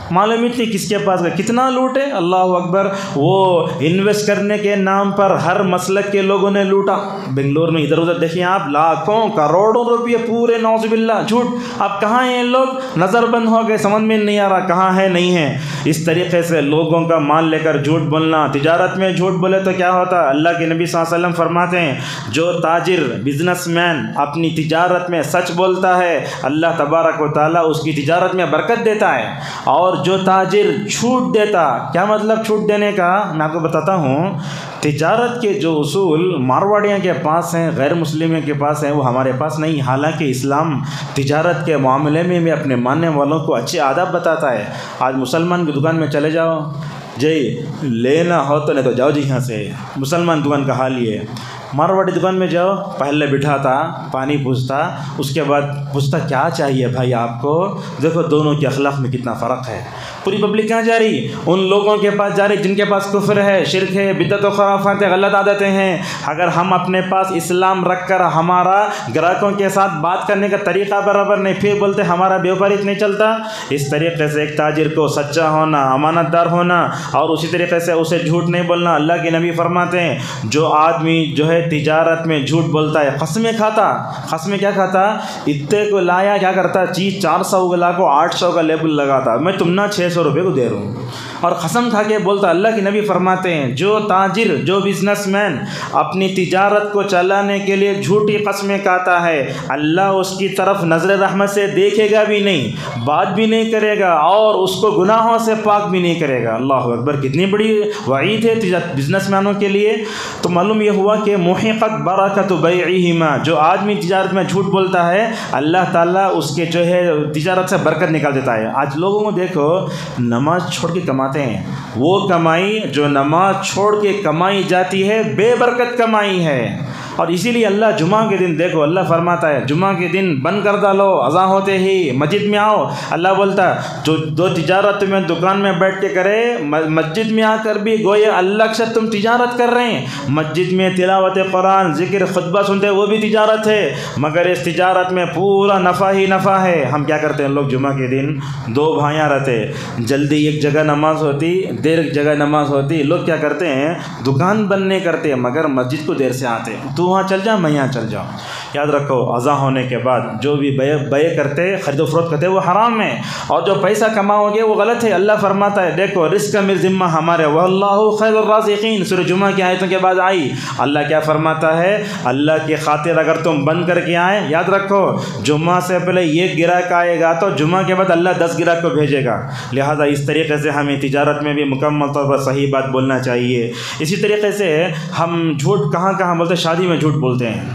A: معلوم اتنی کس کے پاس گئے، کتنا لوٹے، اللہ اکبر۔ وہ انویسٹ کرنے کے نام پر ہر مسلک کے لوگوں نے لوٹا۔ بنگلور میں ادھر ادھر دیکھیں آپ، لاکھوں کروڑوں روپئے پورے، نعوذ باللہ، جھوٹ۔ اب کہاں ہیں لوگ؟ نظر بند ہو گئے، سمجھ میں نہیں آ رہا کہاں ہے نہیں ہے۔ اس طریقے سے لوگوں کا مال لے کر جھوٹ بولنا، تجارت میں جھوٹ بولے تو کیا ہوتا ہے؟ اللہ کے نبی صلی اللہ علیہ وسلم فرماتے ہیں جو تاجر بزنس مین اپنی تجارت میں سچ بولتا ہے اللہ تبارک و تعالیٰ اس کی تجارت میں برکت دیتا ہے، اور جو تاجر جھوٹ دیتا، کیا مطلب جھوٹ دینے کا؟ میں آپ کو بتاتا ہوں۔ تجارت کے جو اصول مارواڑیوں کے پاس ہیں، غیر مسلموں کے پاس ہیں، وہ ہمارے پاس نہیں۔ حالانکہ اسلام تجارت کے معاملے میں بھی اپنے ماننے والوں کو اچھے آداب بتاتا ہے۔ آج مسلمان کی دکان میں چلے جاؤ جی، لینا ہو تو نہیں تو جاؤ جی یہاں سے۔ مسلمان دکان کا حال یہ ہے۔ مارواڑی دکان میں جاؤ، پہلے بٹھاتا، پانی پوچھتا، اس کے بعد پوچھتا کیا چاہیے بھائی آپ کو۔ دیکھو دونوں کے اخلاق میں کتنا فرق ہے۔ پوری پبلک کہاں جا رہی؟ ان لوگوں کے پاس جا رہی جن کے پاس کفر ہے، شرک ہے، بدعت و خرافات ہے، غلط عادتیں ہیں۔ اگر ہم اپنے پاس اسلام رکھ کر ہمارا گراہکوں کے ساتھ بات کرنے کا طریقہ برابر نہیں، پھر بولتے ہمارا بیوپاریت نہیں چلتا۔ اس طریقے سے ایک تاجر کو سچا ہونا، امانت دار ہونا، اور اسی طریقے سے اسے جھوٹ نہیں بولنا۔ اللہ کے نبی فرماتے ہیں جو آدمی جو ہے تجارت میں جھوٹ بولتا ہے، قسمیں کھاتا، قسمیں کیا کھاتا؟ اتنے کو لایا کیا کرتا؟ چیز چار سو گلا کو آٹھ سو کا لیبل لگاتا، میں تم نہ چھ سو روپے کو دے رہا ہوں، اور قسم کھا کے بولتا۔ اللہ کے نبی فرماتے ہیں جو تاجر، جو بزنس مین اپنی تجارت کو چلانے کے لیے جھوٹی قسمیں کھاتا ہے، اللہ اس کی طرف نظر رحمت سے دیکھے گا بھی نہیں، بات بھی نہیں کرے گا، اور اس کو گناہوں سے پاک بھی نہیں کرے گا۔ اللہ اکبر، کتنی بڑی وعید ہے بزنس مینوں کے لیے۔ تو معلوم یہ ہوا کہ محقت برکت بیعہما، جو آدمی تجارت میں جھوٹ بولتا ہے اللہ تعالیٰ اس کے جو ہے تجارت سے برکت نکال دیتا ہے۔ آج لوگوں کو دیکھو نماز چھوڑ کے کماتے ہیں، وہ کمائی جو نماز چھوڑ کے کمائی جاتی ہے بے برکت کمائی ہے۔ اور اسی لیے اللہ جمعہ کے دن دیکھو اللہ فرماتا ہے جمعہ کے دن بند کر ڈالو، اذان ہوتے ہی مسجد میں آؤ۔ اللہ بولتا ہے جو دو تجارت میں دکان میں بیٹھ کے کرے، مسجد میں آ کر بھی گویا اللہ سے تم تجارت کر رہے ہیں۔ مسجد میں تلاوت قرآن، ذکر، خطبہ سنتے وہ بھی تجارت ہے، مگر اس تجارت میں پورا نفع ہی نفع ہے۔ ہم کیا کرتے ہیں لوگ جمعہ کے دن دو بھائیاں رہتے، جلدی ایک جگہ نماز ہوتی، دیر ایک جگہ نماز ہوتی، لوگ کیا کرتے ہیں دکان بند نہیں کرتے مگر مسجد کو دیر سے آتے، تو وہاں چل جا میں یہاں چل جاؤں۔ یاد رکھو اذان ہونے کے بعد جو بھی بے بے کرتے، خرید و فروخت کرتے وہ حرام ہے، اور جو پیسہ کماؤ گے وہ غلط ہے۔ اللہ فرماتا ہے دیکھو رزق میرے ذمہ ہمارے، واللہ خیر الرازقین، سورہ جمعہ کی آیتوں کے بعد آئی۔ اللہ کیا فرماتا ہے؟ اللہ کی خاطر اگر تم بند کر کے آئے، یاد رکھو جمعہ سے پہلے ایک گراہک آئے گا تو جمعہ کے بعد اللہ دس گراہک کو بھیجے گا۔ لہذا اس طریقے سے ہمیں تجارت میں بھی مکمل طور پر صحیح بات بولنا چاہیے۔ اسی طریقے سے ہم جھوٹ کہاں کہاں بولتے؟ شادی میں جھوٹ بولتے ہیں۔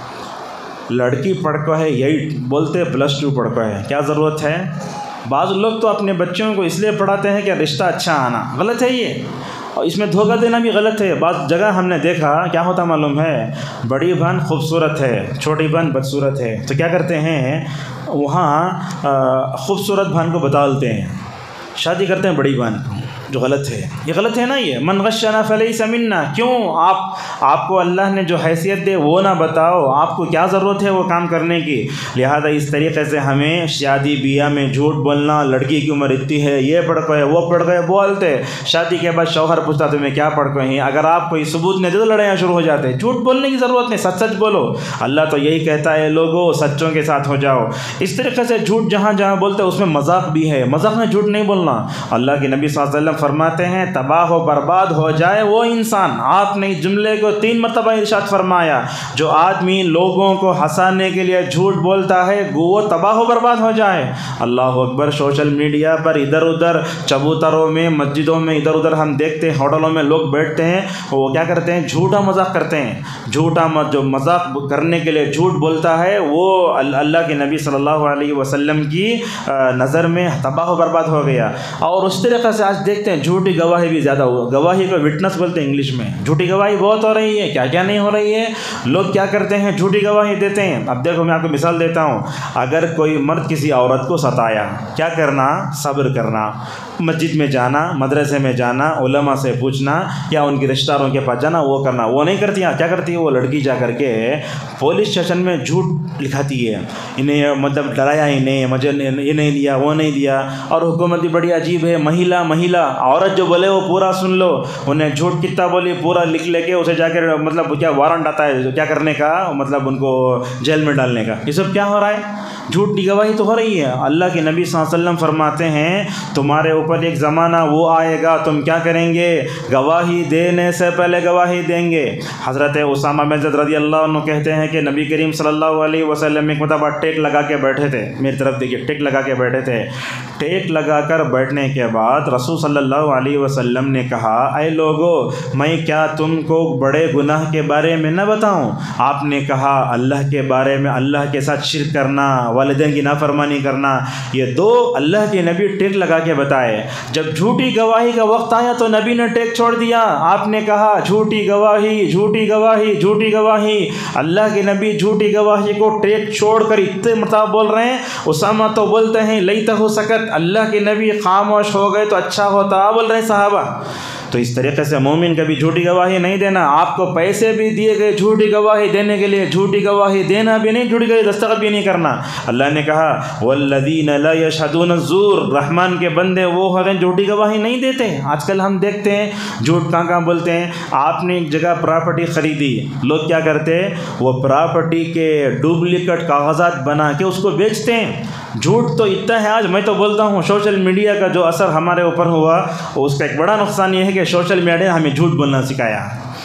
A: لڑکی پڑھ کو ہے ایٹ بولتے، پلس ٹو پڑھ کو ہے، کیا ضرورت ہے؟ بعض لوگ تو اپنے بچوں کو اس لیے پڑھاتے ہیں کہ رشتہ اچھا آنا، غلط ہے یہ، اور اس میں دھوکہ دینا بھی غلط ہے۔ بعض جگہ ہم نے دیکھا کیا ہوتا معلوم ہے، بڑی بہن خوبصورت ہے، چھوٹی بہن بدصورت ہے، تو کیا کرتے ہیں وہاں خوبصورت بہن کو بدالتے ہیں، شادی کرتے ہیں بڑی بہن کو، جو غلط ہے۔ یہ غلط ہے نا، یہ من غشنا فلیس منا۔ کیوں؟ آپ آپ کو اللہ نے جو حیثیت دے وہ نہ بتاؤ، آپ کو کیا ضرورت ہے وہ کام کرنے کی؟ لہذا اس طریقے سے ہمیں شادی بیاہ میں جھوٹ بولنا، لڑکی کی عمر اتنی ہے، یہ پڑھ گئے وہ پڑھ گئے بولتے، شادی کے بعد شوہر پوچھتا تمہیں کیا پڑھ گئے ہیں، اگر آپ کوئی ثبوت نہیں دے تو لڑائیاں شروع ہو جاتے ہیں۔ جھوٹ بولنے کی ضرورت نہیں، سچ سچ بولو۔ اللہ تو یہی کہتا ہے لوگوں سچوں کے ساتھ ہو جاؤ۔ اس طریقے سے جھوٹ جہاں جہاں بولتے اس میں مذاق بھی ہے، مذاق میں جھوٹ نہیں بولنا۔ اللہ کے نبی صلی اللہ علیہ وسلم فرماتے ہیں تباہ و برباد ہو جائے وہ انسان، آپ نے اس جملے کو تین مرتبہ ارشاد فرمایا، جو آدمی لوگوں کو ہنسانے کے لیے جھوٹ بولتا ہے وہ تباہ و برباد ہو جائے۔ اللہ اکبر، سوشل میڈیا پر ادھر ادھر چبوتروں میں، مسجدوں میں ادھر ادھر ہم دیکھتے ہیں، ہوٹلوں میں لوگ بیٹھتے ہیں، وہ کیا کرتے ہیں جھوٹا مذاق کرتے ہیں۔ جھوٹا جو مذاق کرنے کے لیے جھوٹ بولتا ہے وہ اللہ کے نبی صلی اللہ علیہ وسلم کی نظر میں تباہ و برباد ہو گیا۔ اور اس طریقے سے آج دیکھتے دیکھتے ہیں جھوٹی گواہی بھی زیادہ ہو، گواہی کو وٹنس بولتے ہیں انگلش میں، جھوٹی گواہی بہت ہو رہی ہے، کیا کیا نہیں ہو رہی ہے، لوگ کیا کرتے ہیں جھوٹی گواہی دیتے ہیں۔ اب دیکھو میں آپ کو مثال دیتا ہوں، اگر کوئی مرد کسی عورت کو ستایا، کیا کرنا؟ صبر کرنا، مسجد میں جانا، مدرسے میں جانا، علماء سے پوچھنا یا ان کے رشتہ داروں کے پاس جانا، وہ کرنا۔ وہ نہیں کرتی، کیا کرتی ہے وہ لڑکی جا کر کے پولیس اسٹیشن میں جھوٹ لکھاتی ہے، انہیں مطلب ڈرایا ہی نہیں، مجھے یہ نہیں دیا وہ نہیں دیا، اور حکومت بھی بڑی عجیب ہے، مہیلا مہیلا عورت جو بولے وہ پورا سن لو، انہیں جھوٹ کتنا بولی پورا لکھ لے کے اسے جا کر مطلب کیا وارنٹ آتا ہے کیا کرنے کا، مطلب ان کو جیل میں ڈالنے کا۔ یہ سب کیا ہو رہا ہے؟ جھوٹ کی گواہی تو ہو رہی ہے۔ اللہ کے نبی صلی اللہ علیہ وسلم فرماتے ہیں تمہارے اوپر ایک زمانہ وہ آئے گا تم کیا کریں گے؟ گواہی دینے سے پہلے گواہی دیں گے۔ حضرت اسامہ بن زید رضی اللہ عنہ کہتے ہیں کہ نبی کریم صلی اللہ علیہ وسلم ایک مرتبہ ٹیک لگا کے بیٹھے تھے، میری طرف دیکھیے، ٹیک لگا کے بیٹھے تھے۔ ٹیک لگا کر بیٹھنے کے بعد رسول صلی اللہ علیہ وسلم نے کہا اے لوگو میں کیا تم کو بڑے گناہ کے بارے میں نہ بتاؤں؟ آپ نے کہا اللہ کے بارے میں، اللہ کے ساتھ شرک کرنا، والدین کی نافرمانی کرنا، یہ دو اللہ کے نبی ٹیک لگا کے بتائے۔ جب جھوٹی گواہی کا وقت آیا تو نبی نے ٹیک چھوڑ دیا، آپ نے کہا جھوٹی گواہی جھوٹی گواہی جھوٹی گواہی۔ اللہ کے نبی جھوٹی گواہی کو ٹیک چھوڑ کر اتنے مرتبہ بول رہے ہیں، اسامہ تو بولتے ہیں لیتہ سکت، اللہ کے نبی خاموش ہو گئے تو اچھا ہوتا، بول رہے ہیں صحابہ۔ تو اس طریقے سے مومن کبھی جھوٹی گواہی نہیں دینا۔ آپ کو پیسے بھی دیے گئے جھوٹی گواہی دینے کے لیے، جھوٹی گواہی دینا بھی نہیں، جھوٹی گواہی دستخط بھی نہیں کرنا۔ اللہ نے کہا والذین لا یشہدون الزور، رحمان کے بندے وہ ہوتے ہیں جھوٹی گواہی نہیں دیتے۔ آج کل ہم دیکھتے ہیں جھوٹ کہاں کہاں بولتے ہیں۔ آپ نے ایک جگہ پراپرٹی خریدی، لوگ کیا کرتے ہیں وہ پراپرٹی کے ڈپلیکیٹ کاغذات بنا کے اس کو بیچتے ہیں۔ جھوٹ تو اتنا ہے، آج میں تو بولتا ہوں سوشل میڈیا کا جو اثر ہمارے اوپر ہوا اس کا ایک بڑا نقصان یہ ہے کہ سوشل میڈیا نے ہمیں جھوٹ بولنا سکھایا۔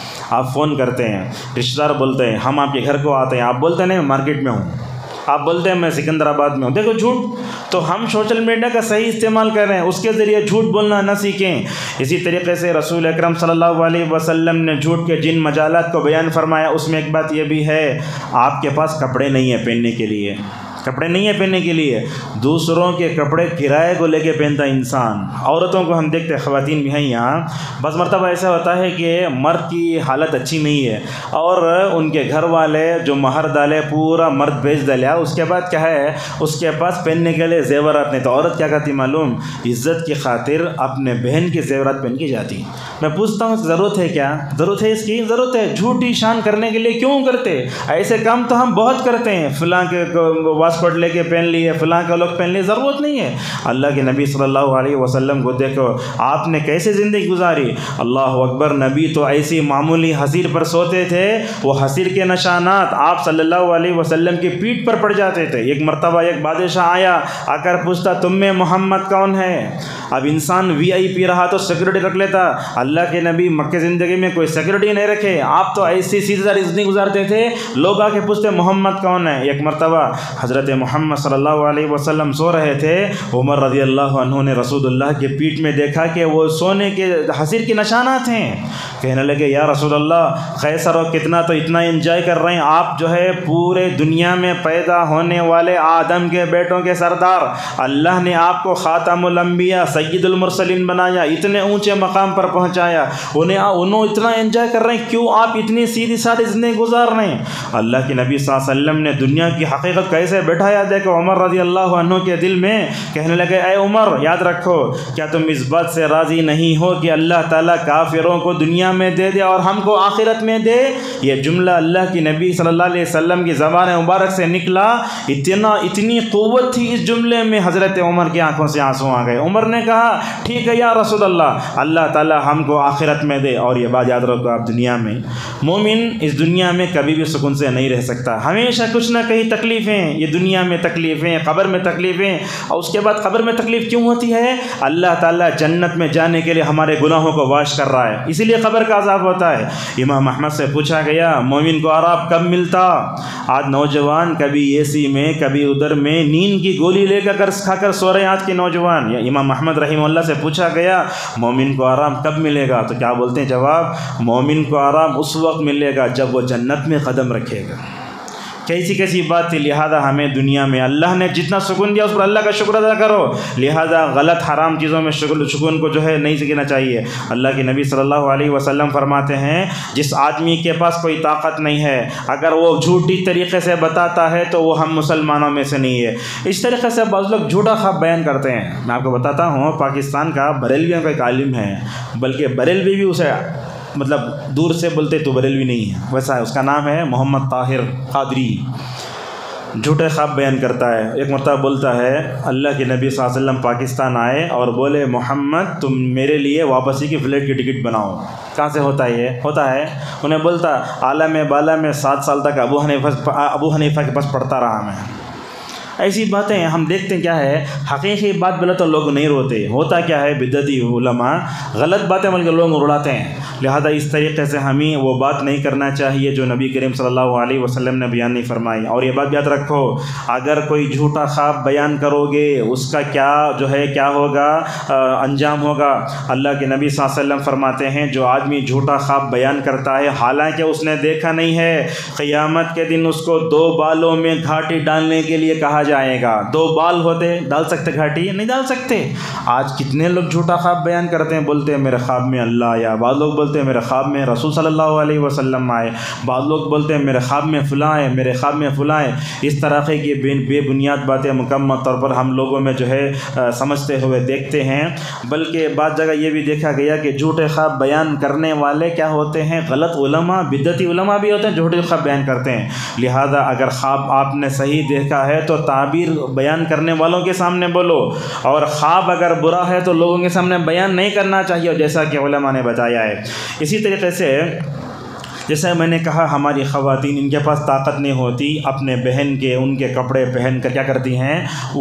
A: آپ فون کرتے ہیں، رشتہ دار بولتے ہیں ہم آپ کے گھر کو آتے ہیں، آپ بولتے ہیں نہیں میں مارکیٹ میں ہوں، آپ بولتے ہیں میں سکندر آباد میں ہوں، دیکھو جھوٹ۔ تو ہم سوشل میڈیا کا صحیح استعمال کر رہے ہیں، اس کے ذریعے جھوٹ بولنا نہ سیکھیں۔ اسی طریقے سے رسول اکرم صلی اللہ علیہ وسلم نے جھوٹ کے جن مجالات کو بیان فرمایا اس میں ایک بات یہ بھی ہے، آپ کے پاس کپڑے نہیں ہیں پہننے کے لیے، کپڑے نہیں ہیں پہننے کے لیے، دوسروں کے کپڑے کرائے کو لے کے پہنتا انسان۔ عورتوں کو ہم دیکھتے ہیں، خواتین بھی ہیں یہاں، بس مرتبہ ایسا ہوتا ہے کہ مرد کی حالت اچھی نہیں ہے اور ان کے گھر والے جو مہر ڈالے پورا مرد بیچ ڈالیا، اس کے بعد کیا ہے اس کے پاس پہننے کے لیے زیورات نہیں، تو عورت کیا کرتی معلوم؟ عزت کی خاطر اپنے بہن کے زیورات پہن کے جاتی۔ میں پوچھتا ہوں ضرورت ہے کیا؟ ضرورت ہے اس کی؟ ضرورت ہے؟ جھوٹی شان کرنے کے لیے کیوں کرتے؟ ایسے کام تو ہم بہت کرتے ہیں، فلاں کے واسکوٹ لے کے پہن لیے، فلاں کا لوگ پہن لیے، ضرورت نہیں ہے۔ اللہ کے نبی صلی اللہ علیہ وسلم کو دیکھو آپ نے کیسے زندگی گزاری، اللہ اکبر۔ نبی تو ایسی معمولی حصیر پر سوتے تھے، وہ حصیر کے نشانات آپ صلی اللہ علیہ وسلم کی پیٹھ پر پڑ جاتے تھے۔ ایک مرتبہ ایک بادشاہ آیا، آ کر پوچھتا تم میں محمد کون ہے؟ اب انسان وی آئی پی رہا تو سیکورٹی رکھ لیتا، اللہ کے نبی مکہ زندگی میں کوئی سیکورٹی نہیں رکھے، آپ تو ایسی سیدھی ساری زندگی گزارتے تھے، لوگ آ کے پوچھتے محمد کون ہے۔ ایک مرتبہ حضرت محمد صلی اللہ علیہ وسلم سو رہے تھے، عمر رضی اللہ عنہ نے رسول اللہ کے پیٹھ میں دیکھا کہ وہ سونے کے حصیر کے نشانات ہیں، کہنے لگے یا رسول اللہ قیصر و کتنا تو اتنا انجوائے کر رہے ہیں، آپ جو ہے پورے دنیا میں پیدا ہونے والے آدم کے بیٹوں کے سردار، اللہ نے آپ کو خاتم الانبیاء سید المرسلین بنایا، اتنے اونچے مقام پر پہنچایا، انہیں انہوں اتنا انجوائے کر رہے ہیں، کیوں آپ اتنی سیدھی سادھی زندگی گزار رہے ہیں؟ اللہ کے نبی صلی اللہ علیہ وسلم نے دنیا کی حقیقت کیسے بیٹھایا دیکھو عمر رضی اللہ عنہ کے دل میں، کہنے لگے اے عمر یاد رکھو کیا تم اس بات سے راضی نہیں ہو کہ اللہ تعالیٰ کافروں کو دنیا میں دے دے اور ہم کو آخرت میں دے؟ یہ جملہ اللہ کی نبی صلی اللہ علیہ وسلم کی زبان مبارک سے نکلا، اتنا اتنی قوت تھی اس جملے میں، حضرت عمر کی آنکھوں سے آنسو آ گئے۔ عمر نے کہا ٹھیک ہے یا رسول اللہ، اللہ تعالیٰ ہم کو آخرت میں دے، اور یہ بات یاد رکھو آپ دنیا میں، مومن اس دنیا میں کبھی بھی سکون سے نہیں رہ سکتا، ہمیشہ کچھ نہ کہیں تکلیفیں، یہ دنیا میں تکلیفیں، قبر میں تکلیفیں، اور اس کے بعد قبر میں تکلیف کیوں ہوتی ہے؟ اللہ تعالیٰ جنت میں جانے کے لیے ہمارے گناہوں کو واش کر رہا ہے، اسی لیے قبر کا عذاب ہوتا ہے۔ امام احمد سے پوچھا گیا مومن کو آرام کب ملتا؟ آج نوجوان کبھی اے سی میں کبھی ادھر میں نیند کی گولی لے کر کھا کر سو رہے ہیں آج کے نوجوان۔ یا امام احمد رحمہ اللہ سے پوچھا گیا مومن کو آرام کب ملے گا؟ تو کیا بولتے ہیں جواب، مومن کو آرام اس وقت ملے گا جب وہ جنت میں قدم رکھے گا۔ कैसी कैसी बात थी। लिहाजा हमें दुनिया में अल्लाह ने जितना सुकून दिया उस पर अल्लाह का शुक्र अदा करो। लिहाजा गलत हराम चीज़ों में शुक्र सुकून को जो है नहीं सीखना चाहिए। अल्लाह के नबी सल्लल्लाहु अलैहि वसल्लम फरमाते हैं, जिस आदमी के पास कोई ताकत नहीं है, अगर वो झूठी तरीके से बताता है तो वो हम मुसलमानों में से नहीं है। इस तरीके से बहुत लोग झूठा ख्वाब बयान करते हैं। मैं आपको बताता हूँ, पाकिस्तान का बरेलवियों का एक आलिम है, बल्कि बरेलवी भी उसे मतलब दूर से बोलते तो बरेलवी नहीं है, वैसा है। उसका नाम है मोहम्मद ताहिर कादरी। झूठे ख्वाब बयान करता है। एक मरतबा बोलता है, अल्लाह के नबी सल्लल्लाहु अलैहि वसल्लम पाकिस्तान आए और बोले, मोहम्मद तुम मेरे लिए वापसी की फ़्लाइट की टिकट बनाओ। कहाँ से होता है ये? होता है उन्हें बोलता, आलम बाला में सात साल तक अबू हनीफा अबू हनीफा के पास पढ़ता रहा मैं। ऐसी बातें हम देखते हैं। क्या है हकीकी बात बोले तो लोग नहीं रोते, होता क्या है बिदअती उलमा गलत बातें बोलकर लोग उड़ाते हैं। लिहाजा इस तरीके से हमें वो बात नहीं करना चाहिए जो नबी करीम सल्लल्लाहु अलैहि वसल्लम ने बयान नहीं फरमाई। और ये बात याद रखो, अगर कोई झूठा ख्वाब बयान करोगे उसका क्या जो है क्या होगा, अंजाम होगा। अल्लाह के नबी सल्लल्लाहु अलैहि वसल्लम फरमाते हैं, जो आदमी झूठा ख्वाब बयान करता है हालांकि उसने देखा नहीं है, क़यामत के दिन उसको दो बालों में घाटी डालने के लिए कहा जाएगा। दो बाल होते, डाल सकते घाटी? नहीं डाल सकते। आज कितने लोग झूठा ख्वाब बयान करते हैं, बोलते हैं मेरे ख्वाब में अल्लाह आया, बाद लोग बोलते हैं मेरे ख्वाब में रसूल सल्लल्लाहु अलैहि वसल्लम आए, बाद लोग बोलते हैं मेरे ख्वाब में फ़लाँ है, मेरे ख्वाब में फ़लाँ है। इस तरह की बे बेबुनियाद बातें मुकम्मल तौर पर हम लोगों में जो है आ, समझते हुए देखते हैं। बल्कि बाद जगह ये भी देखा गया कि झूठे ख्वाब बयान करने वाले क्या होते हैं, गलत उलमा, बिदअती उलमा भी होते हैं, झूठे ख्वाब बयान करते हैं। लिहाजा अगर ख्वाब आपने सही देखा है तो ताबीर बयान करने वालों के सामने बोलो, और ख्वाब अगर बुरा है तो लोगों के सामने बयान नहीं करना चाहिए, जैसा कि उलमा ने बताया है। इसी तरीके से जैसे मैंने कहा, हमारी ख़वातीन इनके पास ताकत नहीं होती, अपने बहन के उनके कपड़े पहन कर क्या करती हैं,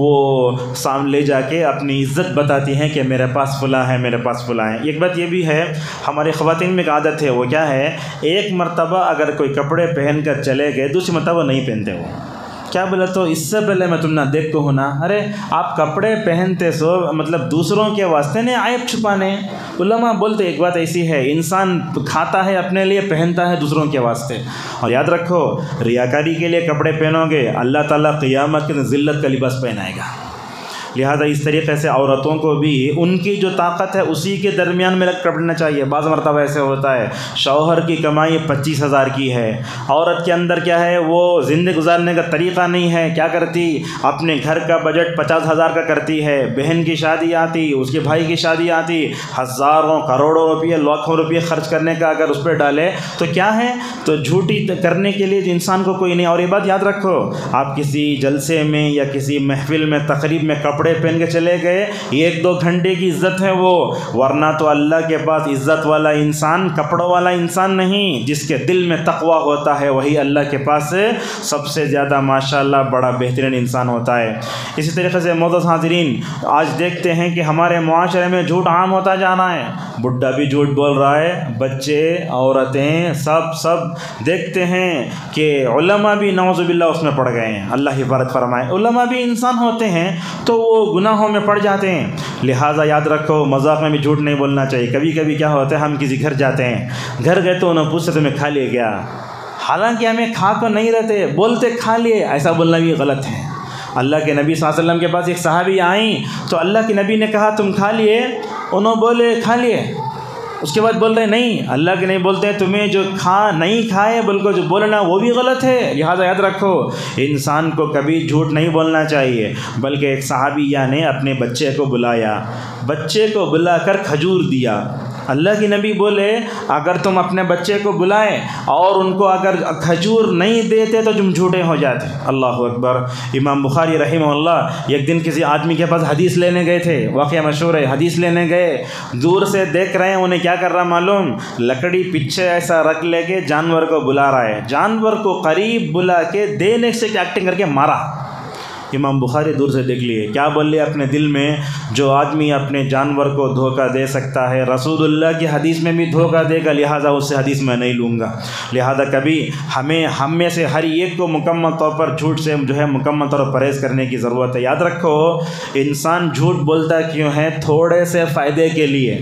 A: वो सामने ले जाके अपनी इज़्ज़त बताती हैं कि मेरे पास फुला है, मेरे पास फुला है। एक बात ये भी है, हमारी ख़वातीन में एक आदत है, वो क्या है, एक मरतबा अगर कोई कपड़े पहन कर चले गए, दूसरी मरतबा नहीं पहनते। वो क्या बोला, तो इससे पहले मैं तुम ना देख को हूँ ना। अरे आप कपड़े पहनते सो मतलब दूसरों के वास्ते ने आयब छुपाने। उलमा बोलते एक बात ऐसी है, इंसान खाता है अपने लिए, पहनता है दूसरों के वास्ते। और याद रखो, रियाकारी के लिए कपड़े पहनोगे, अल्लाह ताला क़यामत के दिन ज़िल्लत का लिबास पहनाएगा। लिहाजा इस तरीके से औरतों को भी उनकी जो ताकत है उसी के दरमियान में रख कर पढ़ना चाहिए। बाज़ मरतबा ऐसे होता है, शौहर की कमाई पच्चीस हज़ार की है, औरत के अंदर क्या है, वो ज़िंदगी गुजारने का तरीक़ा नहीं है, क्या करती, अपने घर का बजट पचास हज़ार का करती है, बहन की शादी आती, उसके भाई की शादी आती, हज़ारों करोड़ों रुपये लाखों रुपये खर्च करने का अगर उस पर डाले तो क्या है, तो झूठी करने के लिए इंसान को कोई नहीं। और ये बात याद रखो, आप किसी जलसे में या किसी महफिल में तकरीब में कपड़े पहन के चले गए, एक दो घंटे की इज्जत है वो, वरना तो अल्लाह के पास इज्जत वाला इंसान कपड़ों वाला इंसान नहीं, जिसके दिल में तकवा होता है वही अल्लाह के पास सबसे ज़्यादा माशाअल्लाह बड़ा बेहतरीन इंसान होता है। इसी तरीके से मोअज़्ज़ज़ हाज़रीन, आज देखते हैं कि हमारे मुआशरे में झूठ आम होता जा रहा है। बुढ़ा भी झूठ बोल रहा है, बच्चे, औरतें, सब सब देखते हैं कि उलमा भी नौज़ुबिल्लाह उसमें पड़ गए हैं। अल्लाह हिफाज़त फरमाए। उलमा भी इंसान होते हैं तो वो गुनाहों में पड़ जाते हैं। लिहाजा याद रखो, मजाक में भी झूठ नहीं बोलना चाहिए। कभी कभी क्या होता है, हम किसी घर जाते हैं, घर गए तो उन्हें पूछते तुम्हें खा लिए क्या, हालांकि हमें खा कर नहीं रहते, बोलते खा लिए, ऐसा बोलना भी गलत है। अल्लाह के नबी सल्लल्लाहु अलैहि वसल्लम के पास एक सहाबी आई तो अल्लाह के नबी ने कहा तुम खा लिए, उन्होंने बोले खा लिए, उसके बाद बोल रहे नहीं, अल्लाह के नहीं बोलते हैं तुम्हें जो खा नहीं खाए बल्कि जो बोलना वो भी गलत है। लिहाजा याद रखो, इंसान को कभी झूठ नहीं बोलना चाहिए। बल्कि एक सहाबिया ने अपने बच्चे को बुलाया, बच्चे को बुलाकर खजूर दिया। अल्लाह के नबी बोले अगर तुम अपने बच्चे को बुलाएं और उनको अगर खजूर नहीं देते तो तुम झूठे हो जाते। अल्लाह अकबर। इमाम बुखारी रहिमहुल्लाह एक दिन किसी आदमी के पास हदीस लेने गए थे, वाक़या मशहूर है। हदीस लेने गए, दूर से देख रहे हैं उन्हें क्या कर रहा मालूम, लकड़ी पीछे ऐसा रख लेके जानवर को बुला रहा है, जानवर को करीब बुला के देने से एक्टिंग करके मारा। इमाम बुखारी दूर से देख लिए, क्या बोल लिया अपने दिल में, जो आदमी अपने जानवर को धोखा दे सकता है रसूलुल्लाह की हदीस में भी धोखा देगा, लिहाजा उससे हदीस में नहीं लूँगा। लिहाजा कभी हमें हम में से हर एक को मुकम्मल तौर पर झूठ से जो है मुकम्मल तौर पर परहेज़ करने की ज़रूरत है। याद रखो, इंसान झूठ बोलता क्यों है, थोड़े से फ़ायदे के लिए,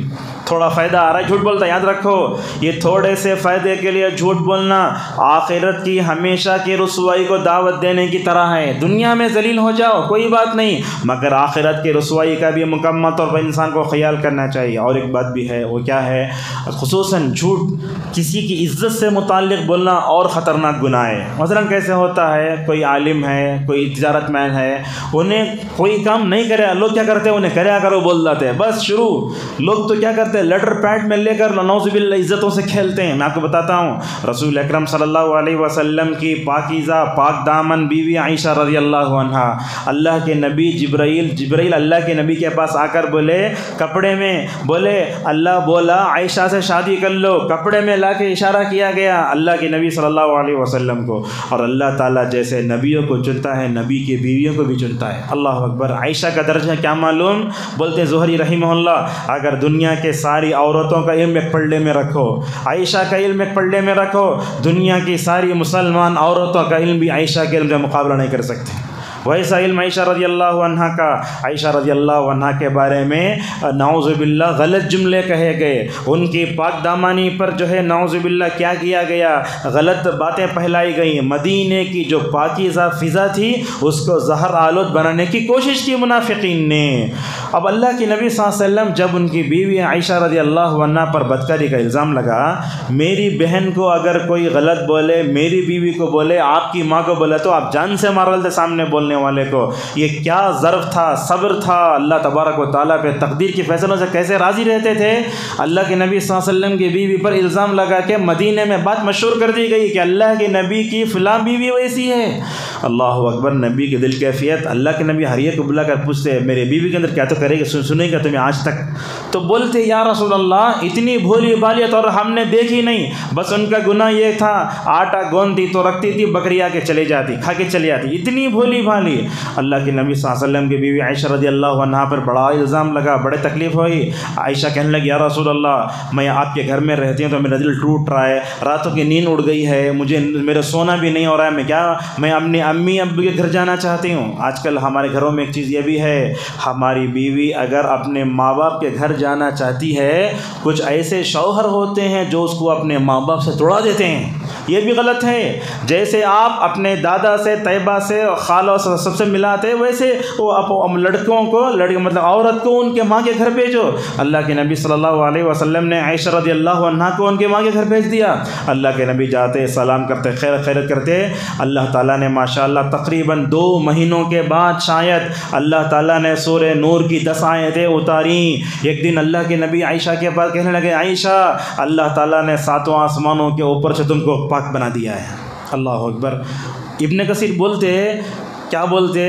A: تھوڑا فائدہ آ رہا ہے جھوٹ بولتا ہے. یاد رکھو یہ تھوڑے سے فائدے کے لیے جھوٹ بولنا آخرت کی ہمیشہ کی رسوائی کو دعوت دینے کی طرح ہے. دنیا میں ذلیل ہو جاؤ کوئی بات نہیں, مگر آخرت کی رسوائی کا بھی مکمل طور پر انسان کو خیال کرنا چاہیے. اور ایک بات بھی ہے, وہ کیا ہے, خصوصاً جھوٹ کسی کی عزت سے متعلق بولنا اور خطرناک گناہ ہے. مثلاً کیسے ہوتا ہے, کوئی عالم ہے, کوئی تجارت مین ہے, انہیں کوئی کام نہیں کرے, لوگ کیا کرتے ہیں انہیں کریا کرو بول دیتے ہیں, بس شروع. لوگ تو کیا کرتے ہیں لیٹر پیڈ میں لے کر نعوذ باللہ عزتوں سے کھیلتے ہیں. میں آپ کو بتاتا ہوں رسول اکرم صلی اللہ علیہ وسلم کی پاکیزہ پاک دامن بیوی عائشہ رضی اللہ عنہا, اللہ کے نبی جبرائیل جبرائیل اللہ کے نبی کے پاس آ کر بولے کپڑے میں, بولے اللہ بولا عائشہ سے شادی کر لو, کپڑے میں لا کے اشارہ کیا گیا اللہ کے نبی صلی اللہ علیہ وسلم کو. اور اللہ تعالیٰ جیسے نبیوں کو چنتا ہے نبی کی بیویوں کو بھی چنتا ہے. اللہ اکبر. عائشہ کا درجہ کیا معلوم, بولتے زہری رحمہ اللہ, اگر دنیا کے ساری عورتوں کا علم ایک پلڑے میں رکھو, عائشہ کا علم ایک پلڑے میں رکھو, دنیا کی ساری مسلمان عورتوں کا علم بھی عائشہ کے علم سے مقابلہ نہیں کر سکتے. ویسا علم عائشہ رضی اللہ عنہ کا. عائشہ رضی اللہ عنہ کے بارے میں نعوذ باللہ غلط جملے کہے گئے, ان کی پاک دامانی پر جو ہے نعوذ باللہ کیا کیا گیا, غلط باتیں پھیلائی گئیں. مدینے کی جو پاکیزہ فضا تھی اس کو زہر آلود بنانے کی کوشش کی منافقین نے. اب اللہ کے نبی صلی اللہ علیہ وسلم جب ان کی بیوی عائشہ رضی اللہ عنہ پر بدکاری کا الزام لگا, میری بہن کو اگر کوئی غلط بولے, میری بیوی کو بولے, آپ کی ماں کو بولے, تو آپ جان سے مار ڈالتے سامنے بولنے والے کو. یہ کیا ظرف تھا, صبر تھا. اللہ تبارک و تعالیٰ پہ تقدیر کے فیصلوں سے کیسے راضی رہتے تھے. اللہ کے نبی صلی اللہ علیہ وسلم کی بیوی پر الزام لگا کے مدینے میں بات مشہور کر دی گئی کہ اللہ کے نبی کی فلاں بیوی ویسی ہے. اللہ اکبر. نبی کی دل کیفیت, اللہ کے نبی ہر ایک کو بلا کر پوچھتے میرے بیوی کے اندر کیا تو کرے گا, سنے گا تمہیں آج تک, تو بولتے یا رسول اللہ اتنی بھولی بالیت اور ہم نے دیکھی نہیں, بس ان کا گناہ یہ تھا آٹا گوندتی تو رکھتی تھی, بکری آ کے چلے جاتی, کھا کے چلی جاتی, اتنی بھولی بھالی. اللہ کے نبی صلی اللہ علیہ وسلم کی بیوی عائشہ رضی اللہ عنہا پر بڑا الزام لگا, بڑے تکلیف ہوئی. عائشہ کہنے لگی یا رسول اللہ میں آپ کے گھر میں رہتی ہوں تو میرا دل ٹوٹ رہا ہے, راتوں کی نیند اڑ گئی ہے, مجھے میرا سونا بھی نہیں ہو رہا ہے, میں کیا میں اپنی امی ابو کے گھر جانا چاہتی ہوں. آج کل ہمارے گھروں میں ایک چیز یہ بھی ہے, ہماری بیوی اگر اپنے ماں باپ کے گھر جانا چاہتی ہے, کچھ ایسے شوہر ہوتے ہیں جو اس کو اپنے ماں باپ سے توڑا دیتے ہیں. یہ بھی غلط ہے. جیسے آپ اپنے دادا سے, طیبہ سے, خالوں سے سب سے ملاتے, ویسے وہ لڑکوں کو لڑکی مطلب عورت کو ان کے ماں کے گھر بھیجو. اللہ کے نبی صلی اللہ علیہ وسلم نے عائشہ رضی اللہ عنہا کو ان کے ماں کے گھر بھیج دیا. اللہ کے نبی جاتے, سلام کرتے, خیر خیرت کرتے. اللہ تعالیٰ نے ماشاءاللہ تقریباً دو مہینوں کے بعد شاید اللہ تعالیٰ نے سورہ نور کی دس آیتیں اتاریں. ایک دن اللہ کے نبی عائشہ کے پاس کہنے لگے عائشہ اللہ تعالیٰ نے ساتوں آسمانوں کے اوپر سے تم کو پاک بنا دیا ہے. اللہ اکبر. ابن کثیر بولتے کیا بولتے,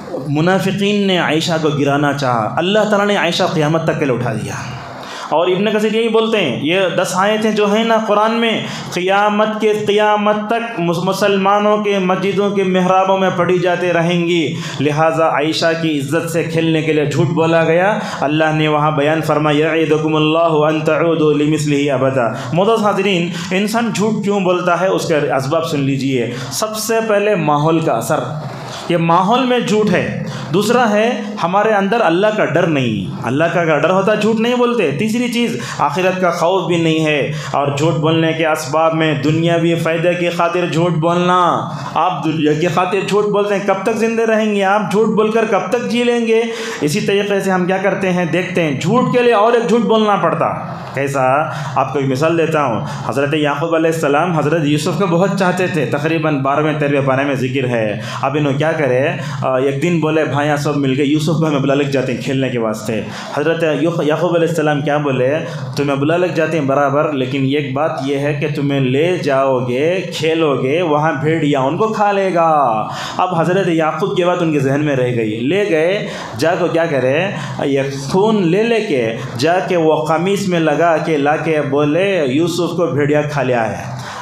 A: منافقین نے عائشہ کو گرانا چاہا, اللہ تعالیٰ نے عائشہ قیامت تک کے لیے اٹھا دیا. اور ابن کثیر یہی بولتے ہیں یہ دس آیتیں جو ہیں نا قرآن میں, قیامت کے قیامت تک مسلمانوں کے مسجدوں کے محرابوں میں پڑھی جاتے رہیں گی. لہٰذا عائشہ کی عزت سے کھیلنے کے لیے جھوٹ بولا گیا. اللہ نے وہاں بیان فرمایا یعیدکم اللہ ان تعودوا لمثلہ ابدا. معزز حاضرین, انسان جھوٹ کیوں بولتا ہے اس کے اسباب سن لیجئے. سب سے پہلے ماحول کا اثر, یہ ماحول میں جھوٹ ہے. دوسرا ہے ہمارے اندر اللہ کا ڈر نہیں, اللہ کا اگر ڈر ہوتا جھوٹ نہیں بولتے. تیسری چیز آخرت کا خوف بھی نہیں ہے. اور جھوٹ بولنے کے اسباب میں دنیاوی فائدے کی خاطر جھوٹ بولنا. آپ دنیا کی خاطر جھوٹ بولتے ہیں, کب تک زندے رہیں گے آپ, جھوٹ بول کر کب تک جی لیں گے. اسی طریقے سے ہم کیا کرتے ہیں, دیکھتے ہیں جھوٹ کے لیے اور ایک جھوٹ بولنا پڑتا. کیسا, آپ کو ایک مثال دیتا ہوں. حضرت یعقوب علیہ السلام حضرت یوسف کو بہت چاہتے تھے, تقریباً بارہویں تیرہویں پارے میں ذکر ہے. اب انہوں کیا کرے, ایک دن بولے بھائیاں سب مل کے یوسف کو ہمیں بلا لگ جاتے ہیں کھیلنے کے واسطے. حضرت یعقوب علیہ السلام کیا بولے, تمہیں بلا لگ جاتے ہیں برابر, لیکن ایک بات یہ ہے کہ تمہیں لے جاؤ گے, کھیلو گے, وہاں بھیڑیا ان کو کھا لے گا. اب حضرت یعقوب کی بات ان کے ذہن میں رہ گئی. لے گئے, جا کو کیا کرے, یہ خون لے لے کے جا کے وہ قمیص میں لگا کے لا کے بولے یوسف کو بھیڑیا کھا لیا ہے.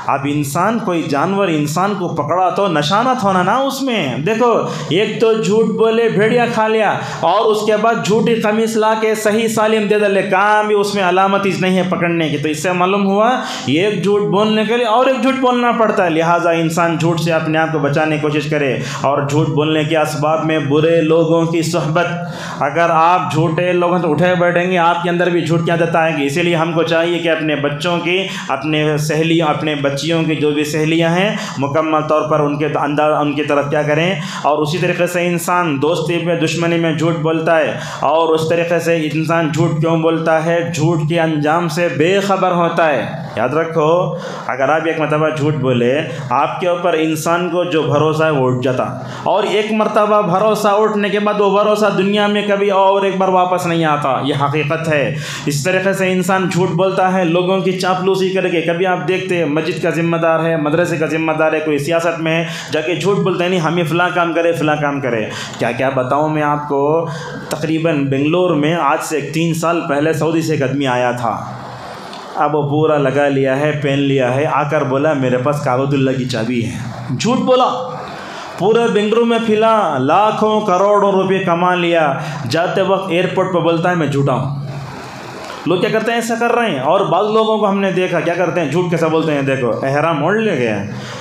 A: اب انسان کوئی جانور انسان کو پکڑا تو نشانت ہونا نا اس میں. دیکھو ایک تو جھوٹ بولے بھیڑیا کھا لیا اور اس کے بعد جھوٹی قمیص لا کے صحیح سالم دے ڈالے, کہاں بھی اس میں علامت اس نہیں ہے پکڑنے کی. تو اس سے معلوم ہوا ایک جھوٹ بولنے کے لیے اور ایک جھوٹ بولنا پڑتا ہے. لہٰذا انسان جھوٹ سے اپنے آپ کو بچانے کی کوشش کرے. اور جھوٹ بولنے کے اسباب میں برے لوگوں کی صحبت. اگر آپ جھوٹے لوگوں سے اٹھے بیٹھیں گے آپ کے اندر بھی جھوٹ کی عادت آئے گی. اسی لیے ہم کو چاہیے کہ اپنے بچوں کی, اپنے سہیلیوں, اپنے بچیوں کی جو بھی سہیلیاں ہیں مکمل طور پر ان کے اندر ان کی طرف کیا کریں. اور اسی طریقے سے انسان دوستی میں دشمنی میں جھوٹ بولتا ہے, اور اس طریقے سے انسان جھوٹ کیوں بولتا ہے, جھوٹ کے انجام سے بے خبر ہوتا ہے. یاد رکھو اگر آپ ایک مرتبہ جھوٹ بولے آپ کے اوپر انسان کو جو بھروسہ ہے وہ اٹھ جاتا, اور ایک مرتبہ بھروسہ اٹھنے کے بعد وہ بھروسہ دنیا میں کبھی اور ایک بار واپس نہیں آتا. یہ حقیقت ہے. اس طریقے سے انسان جھوٹ بولتا ہے لوگوں کی چاپلوسی کر کے. کبھی آپ دیکھتے ہیں مسجد کا ذمہ دار ہے, مدرسے کا ذمہ دار ہے, کوئی سیاست میں ہے, جا کے جھوٹ بولتے ہیں نہیں ہمیں فلاں کام کرے فلاں کام کرے. کیا کیا بتاؤں میں آپ کو. تقریباً بنگلور میں آج سے ایک تین سال پہلے سعودی سے ایک آدمی آیا تھا. اب وہ پورا لگا لیا ہے, پہن لیا ہے, آ کر بولا میرے پاس کعبۃ اللہ کی چابی ہے. جھوٹ بولا, پورے بنگلور میں پھیلا, لاکھوں کروڑوں روپے کما لیا. جاتے وقت ایئرپورٹ پہ بولتا ہے میں جھوٹا ہوں. لوگ کیا کرتے ہیں ایسا کر رہے ہیں. اور بعض لوگوں کو ہم نے دیکھا کیا کرتے ہیں, جھوٹ کیسا بولتے ہیں. دیکھو احرام اوڑھ لے گیا,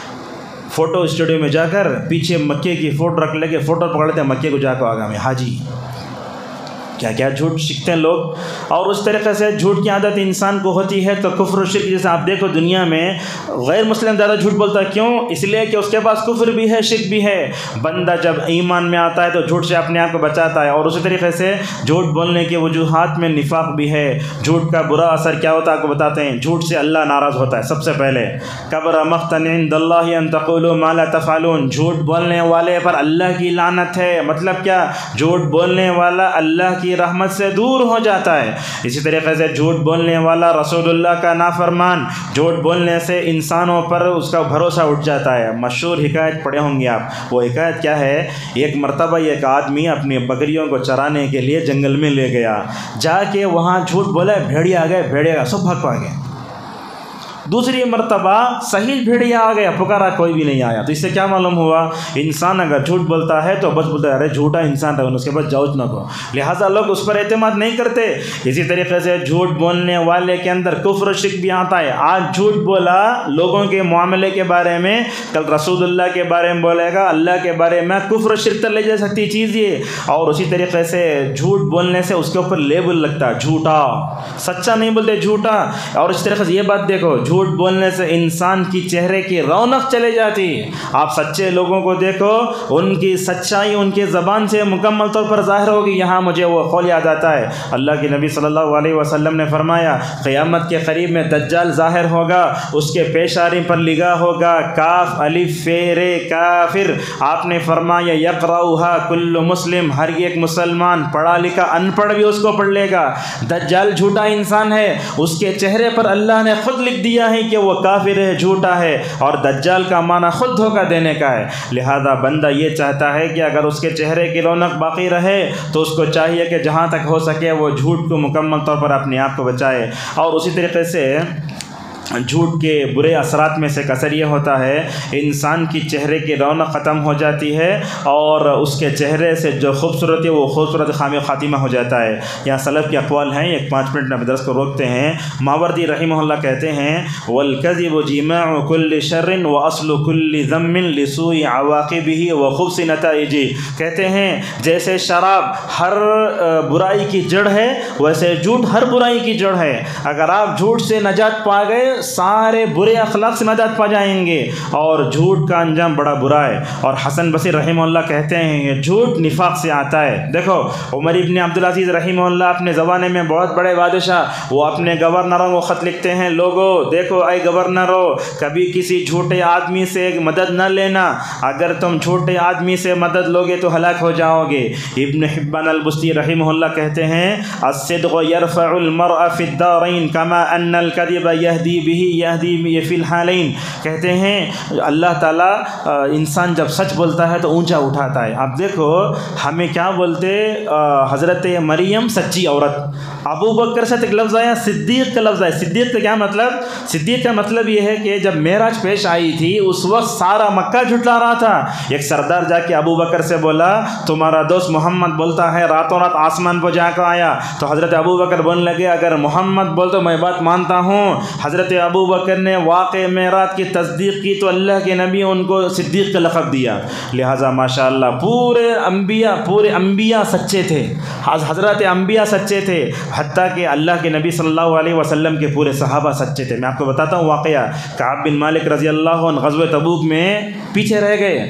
A: فوٹو اسٹوڈیو میں جا کر پیچھے مکے کی فوٹو رکھ لے کے فوٹو پکڑتے ہیں مکے کو جا کر آگا میں حاجی. کیا کیا جھوٹ سیکھتے ہیں لوگ. اور اس طریقے سے جھوٹ کی عادت انسان کو ہوتی ہے تو کفر و شرک. جیسے آپ دیکھو دنیا میں غیر مسلم زیادہ جھوٹ بولتا ہے. کیوں؟ اس لیے کہ اس کے پاس کفر بھی ہے, شرک بھی ہے. بندہ جب ایمان میں آتا ہے تو جھوٹ سے اپنے آپ کو بچاتا ہے. اور اسی طریقے سے جھوٹ بولنے کے وجوہات میں نفاق بھی ہے. جھوٹ کا برا اثر کیا ہوتا ہے آپ کو بتاتے ہیں. جھوٹ سے اللہ ناراض ہوتا ہے. سب سے پہلے کبر مقتا عند اللہ ان تقولوا ما لا تفعلون. جھوٹ بولنے والے پر اللہ کی لعنت ہے. مطلب کیا؟ جھوٹ بولنے والا اللہ کی رحمت سے دور ہو جاتا ہے. اسی طریقے سے جھوٹ بولنے والا رسول اللہ کا نافرمان. جھوٹ بولنے سے انسانوں پر اس کا بھروسہ اٹھ جاتا ہے. مشہور حکایت پڑھے ہوں گے آپ. وہ حکایت کیا ہے, ایک مرتبہ ایک آدمی اپنی بکریوں کو چرانے کے لیے جنگل میں لے گیا. جا کے وہاں جھوٹ بولا, بھیڑیا آ گئے, بھیڑیا سب بھاگ پا گئے. دوسری مرتبہ صحیح بھیڑیا آ گیا, پکارا کوئی بھی نہیں آیا. تو اس سے کیا معلوم ہوا, انسان اگر جھوٹ بولتا ہے تو بس بولتا ہے ارے جھوٹا انسان رہے, اس کے بعد جاؤ نہ کو. لہٰذا لوگ اس پر اعتماد نہیں کرتے. اسی طریقے سے جھوٹ بولنے والے کے اندر کفر و شرک بھی آتا ہے. آج جھوٹ بولا لوگوں کے معاملے کے بارے میں, کل رسول اللہ کے بارے میں بولے گا, اللہ کے بارے میں. کفر و شرک تک لے جا سکتی چیز یہ. اور اسی طریقے سے جھوٹ بولنے سے اس کے اوپر لیبل لگتا ہے جھوٹا, سچا نہیں بولتے جھوٹا. اور اس طریقے سے یہ بات دیکھو, جھوٹ بولنے سے انسان کی چہرے کی رونق چلے جاتی. آپ سچے لوگوں کو دیکھو, ان کی سچائی ان کی زبان سے مکمل طور پر ظاہر ہوگی. یہاں مجھے وہ قول یاد آتا ہے, اللہ کے نبی صلی اللہ علیہ وسلم نے فرمایا قیامت کے قریب میں دجال ظاہر ہوگا, اس کے پیشانی پر لکھا ہوگا کاف الف فیر کافر. آپ نے فرمایا یقرؤھا کل مسلم, ہر ایک مسلمان پڑھا لکھا ان پڑھ بھی اس کو پڑھ لے گا. دجال جھوٹا انسان ہے, اس کے چہرے پر اللہ نے خود لکھ دیا ہے کہ وہ کافر ہے, جھوٹا ہے. اور دجال کا معنی خود دھوکہ دینے کا ہے. لہذا بندہ یہ چاہتا ہے کہ اگر اس کے چہرے کی رونق باقی رہے تو اس کو چاہیے کہ جہاں تک ہو سکے وہ جھوٹ کو مکمل طور پر اپنے آپ کو بچائے. اور اسی طریقے سے جھوٹ کے برے اثرات میں سے ایک اثر یہ ہوتا ہے انسان کی چہرے کی رونق ختم ہو جاتی ہے, اور اس کے چہرے سے جو خوبصورتی ہے وہ خوبصورت خامی خاتمہ ہو جاتا ہے. یہاں سلف کے اقوال ہیں, ایک پانچ منٹ میں درس کو روکتے ہیں. ماوردی رحمہ اللہ کہتے ہیں والکذب جماع کل شر واصل کل ذم لسوء عواقبہ وخبث نتائجہ. کہتے ہیں جیسے شراب ہر برائی کی جڑ ہے ویسے جھوٹ ہر برائی کی جڑ ہے. اگر آپ جھوٹ سے نجات پا گئے سارے برے اخلاق سے نجات پا جائیں گے, اور جھوٹ کا انجام بڑا برا ہے. اور حسن بصری رحمہ اللہ کہتے ہیں یہ جھوٹ نفاق سے آتا ہے. دیکھو عمر ابن عبدالعزیز رحمہ اللہ اپنے زمانے میں بہت بڑے بادشاہ, وہ اپنے گورنروں کو خط لکھتے ہیں, لوگوں دیکھو اے گورنروں کبھی کسی جھوٹے آدمی سے مدد نہ لینا, اگر تم جھوٹے آدمی سے مدد لوگے تو ہلاک ہو جاؤ گے. ابن حبان البستی رحمہ اللہ کہتے ہیں الصدق يرفع المرء في الدارين كما ان الكذب يهدي بھی یہدی فی الحالین، کہتے ہیں اللہ تعالیٰ انسان جب سچ بولتا ہے تو اونچا اٹھاتا ہے۔ اب دیکھو ہمیں کیا بولتے، حضرت مریم سچی عورت، ابو بکر سے ایک لفظ آیا صدیق کا لفظ آیا۔ صدیق کا کیا مطلب؟ صدیق کا مطلب یہ ہے کہ جب معراج پیش آئی تھی اس وقت سارا مکہ جھٹلا رہا تھا۔ ایک سردار جا کے ابو بکر سے بولا تمہارا دوست محمد بولتا ہے راتوں رات آسمان پہ جا کر آیا، تو حضرت ابو بکر بولنے لگے اگر محمد بول تو میں بات مانتا ہوں۔ حضرت ابو بکر نے واقع معراج کی تصدیق کی تو اللہ کے نبی ان کو صدیق کا لقب دیا۔ لہٰذا ماشاء اللہ پورے انبیاء پورے انبیاء سچے تھے، حضرت انبیاء سچے تھے، حتیٰ کہ اللہ کے نبی صلی اللہ علیہ وسلم کے پورے صحابہ سچے تھے۔ میں آپ کو بتاتا ہوں واقعہ، کعب بن مالک رضی اللہ عنہ غزوہ تبوک میں پیچھے رہ گئے،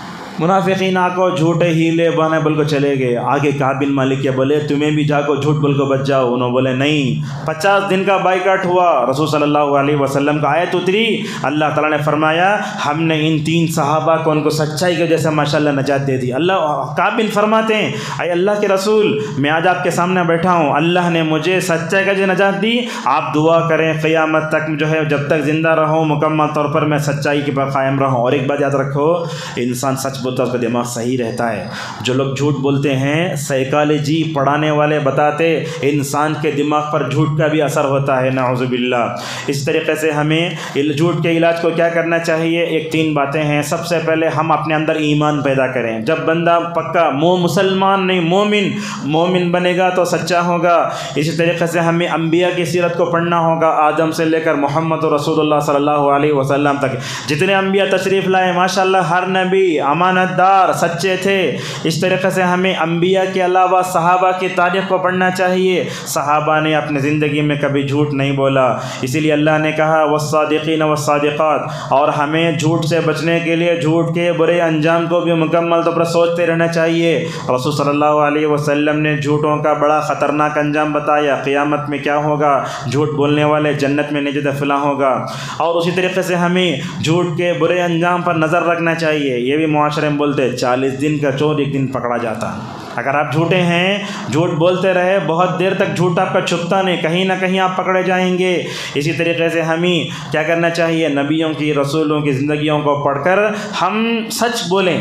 A: منافقین آ کو جھوٹے ہیلے بہانے بول کو چلے گئے۔ آگے کعب بن مالک کیا بولے تمہیں بھی جا کو جھوٹ بول کو بچ جاؤ، انہوں بولے نہیں۔ پچاس دن کا بائیکاٹ ہوا، رسول صلی اللہ علیہ وسلم کا آیت اتری، اللہ تعالیٰ نے فرمایا ہم نے ان تین صحابہ کو ان کو سچائی کی وجہ سے ماشاءاللہ نجات دے دی۔ اللہ کعب بن فرماتے ہیں اے اللہ کے رسول میں آج آپ کے سامنے بیٹھا ہوں، اللہ نے مجھے سچائی کا جو نجات دی، آپ دعا کریں قیامت تک جو ہے جب تک زندہ رہوں مکمل طور پر میں سچائی کے پر قائم رہوں۔ اور ایک بات یاد رکھو، انسان سچ بولتا ہے اس کا دماغ صحیح رہتا ہے۔ جو لوگ جھوٹ بولتے ہیں سائیکالوجی پڑھانے والے بتاتے انسان کے دماغ پر جھوٹ کا بھی اثر ہوتا ہے، نعوذ باللہ۔ اس طریقے سے ہمیں جھوٹ کے علاج کو کیا کرنا چاہیے، ایک تین باتیں ہیں۔ سب سے پہلے ہم اپنے اندر ایمان پیدا کریں۔ جب بندہ پکا مو مسلمان نہیں مومن مومن بنے گا تو سچا ہوگا۔ اسی طریقے سے ہمیں انبیاء کی سیرت کو پڑھنا ہوگا، آدم سے لے کر محمد رسول اللہ صلی اللہ علیہ وسلم تک جتنے انبیاء تشریف لائے ماشاءاللہ ہر نبی امانت دار سچے تھے۔ اس طریقے سے ہمیں انبیاء کے علاوہ صحابہ کی تاریخ کو پڑھنا چاہیے۔ صحابہ نے اپنے زندگی میں کبھی جھوٹ نہیں بولا، اسی لیے اللہ نے کہا والصادقین والصادقات۔ اور ہمیں جھوٹ سے بچنے کے لیے جھوٹ کے برے انجام کو بھی مکمل طور پر سوچتے رہنا چاہیے۔ رسول صلی اللہ علیہ وسلم نے جھوٹوں کا بڑا خطرناک انجام بتایا، قیامت میں کیا ہوگا، جھوٹ بولنے والے جنت میں نہیں جاتے فلاں ہوگا۔ اور اسی طریقے سے ہمیں جھوٹ کے برے انجام پر نظر رکھنا چاہیے۔ یہ بھی معاشرے میں بولتے چالیس دن کا چور ایک دن پکڑا جاتا۔ اگر آپ جھوٹے ہیں جھوٹ بولتے رہے بہت دیر تک جھوٹ آپ کا چھپتا نہیں، کہیں نہ کہیں آپ پکڑے جائیں گے۔ اسی طریقے سے ہمیں کیا کرنا چاہیے، نبیوں کی رسولوں کی زندگیوں کو پڑھ کر ہم سچ بولیں،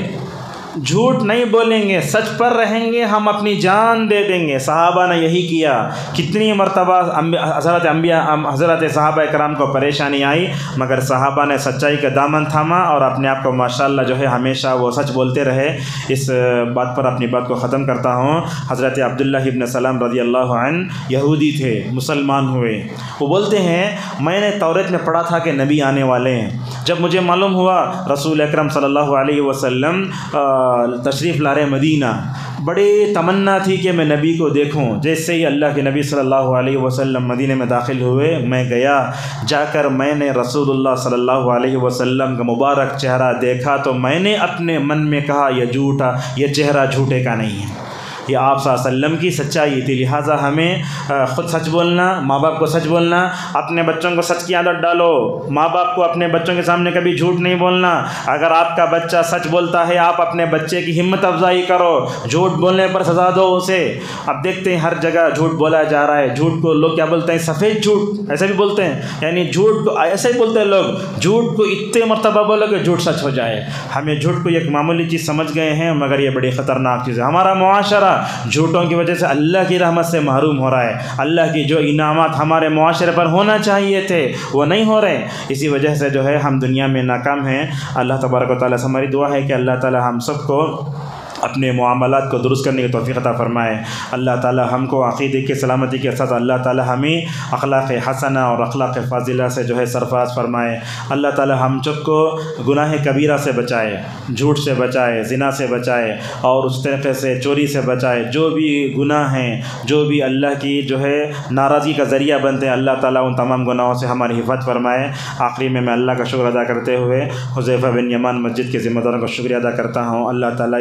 A: جھوٹ نہیں بولیں گے، سچ پر رہیں گے، ہم اپنی جان دے دیں گے۔ صحابہ نے یہی کیا، کتنی مرتبہ حضرت انبیاء حضرت صحابہ کرام کو پریشانی آئی مگر صحابہ نے سچائی کا دامن تھاما اور اپنے آپ کو ماشاءاللہ جو ہے ہمیشہ وہ سچ بولتے رہے۔ اس بات پر اپنی بات کو ختم کرتا ہوں۔ حضرت عبداللہ ابن سلام رضی اللہ عنہ یہودی تھے، مسلمان ہوئے۔ وہ بولتے ہیں میں نے توریت میں پڑھا تھا کہ نبی آنے والے ہیں، جب مجھے معلوم ہوا رسول اکرم صلی اللہ علیہ وسلم تشریف لارے مدینہ، بڑی تمنا تھی کہ میں نبی کو دیکھوں۔ جیسے ہی اللہ کے نبی صلی اللہ علیہ وسلم مدینہ میں داخل ہوئے، میں گیا، جا کر میں نے رسول اللہ صلی اللہ علیہ وسلم کا مبارک چہرہ دیکھا تو میں نے اپنے من میں کہا یہ جھوٹا یہ چہرہ جھوٹے کا نہیں ہے، یہ آپ صلی اللہ علیہ وسلم کی سچائی تھی۔ لہٰذا ہمیں خود سچ بولنا، ماں باپ کو سچ بولنا، اپنے بچوں کو سچ کی عادت ڈالو۔ ماں باپ کو اپنے بچوں کے سامنے کبھی جھوٹ نہیں بولنا۔ اگر آپ کا بچہ سچ بولتا ہے آپ اپنے بچے کی ہمت افزائی کرو، جھوٹ بولنے پر سزا دو اسے۔ اب دیکھتے ہیں ہر جگہ جھوٹ بولا جا رہا ہے، جھوٹ کو لوگ کیا بولتے ہیں، سفید جھوٹ ایسے بھی بولتے ہیں، یعنی جھوٹ کو ایسے ہی بولتے ہیں لوگ، جھوٹ کو اتنے مرتبہ بولو کہ جھوٹ سچ ہو جائے۔ ہمیں جھوٹ کو ایک معمولی چیز سمجھ گئے ہیں مگر یہ بڑی خطرناک چیز ہے۔ ہمارا معاشرہ جھوٹوں کی وجہ سے اللہ کی رحمت سے محروم ہو رہا ہے، اللہ کی جو انعامات ہمارے معاشرے پر ہونا چاہیے تھے وہ نہیں ہو رہے، اسی وجہ سے جو ہے ہم دنیا میں ناکام ہیں۔ اللہ تبارک و تعالیٰ سے ہماری دعا ہے کہ اللہ تعالیٰ ہم سب کو اپنے معاملات کو درست کرنے کی توفیق عطا فرمائے۔ اللہ تعالیٰ ہم کو عقیدے کی سلامتی کے ساتھ اللہ تعالیٰ ہمیں اخلاق حسنہ اور اخلاق فاضلہ سے جو ہے سرفراز فرمائے۔ اللہ تعالیٰ ہم سب کو گناہ کبیرہ سے بچائے، جھوٹ سے بچائے، زنا سے بچائے اور اس طریقے سے چوری سے بچائے۔ جو بھی گناہ ہیں، جو بھی اللہ کی جو ہے ناراضگی کا ذریعہ بنتے ہیں، اللہ تعالیٰ ان تمام گناہوں سے ہماری حفاظت فرمائے۔ آخری میں میں اللہ کا شکر ادا کرتے ہوئے حذیفہ بن یمان مسجد کے ذمہ داروں کا شکریہ ادا کرتا ہوں۔ اللہ تعالیٰ اس مسجد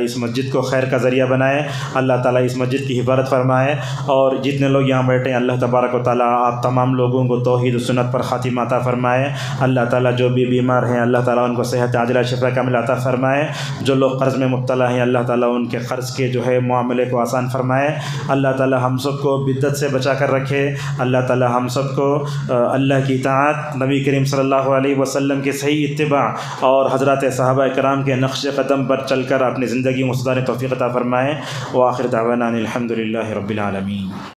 A: مسجد کو خیر کا ذریعہ بنائے، اللہ تعالیٰ اس مسجد کی حفاظت فرمائے، اور جتنے لوگ یہاں بیٹھے ہیں اللہ تبارک و تعالیٰ آپ تمام لوگوں کو توحید و سنت پر خاتمہ عطا فرمائے۔ اللہ تعالیٰ جو بھی بیمار ہیں اللہ تعالیٰ ان کو صحت عاجلہ شفا کاملہ عطا فرمائے، جو لوگ قرض میں مبتلا ہیں اللہ تعالیٰ ان کے قرض کے جو ہے معاملے کو آسان فرمائے، اللہ تعالیٰ ہم سب کو بدعت سے بچا کر رکھے، اللہ تعالیٰ ہم سب کو اللہ کی اطاعت، نبی کریم صلی اللہ علیہ وسلم کے صحیح اتباع اور حضرات صحابہ کرام کے نقش قدم پر چل کر اپنی زندگی میں سدھارنے توفیق عطا فرمائے۔ وآخر دعوانا الحمد للہ رب العالمین۔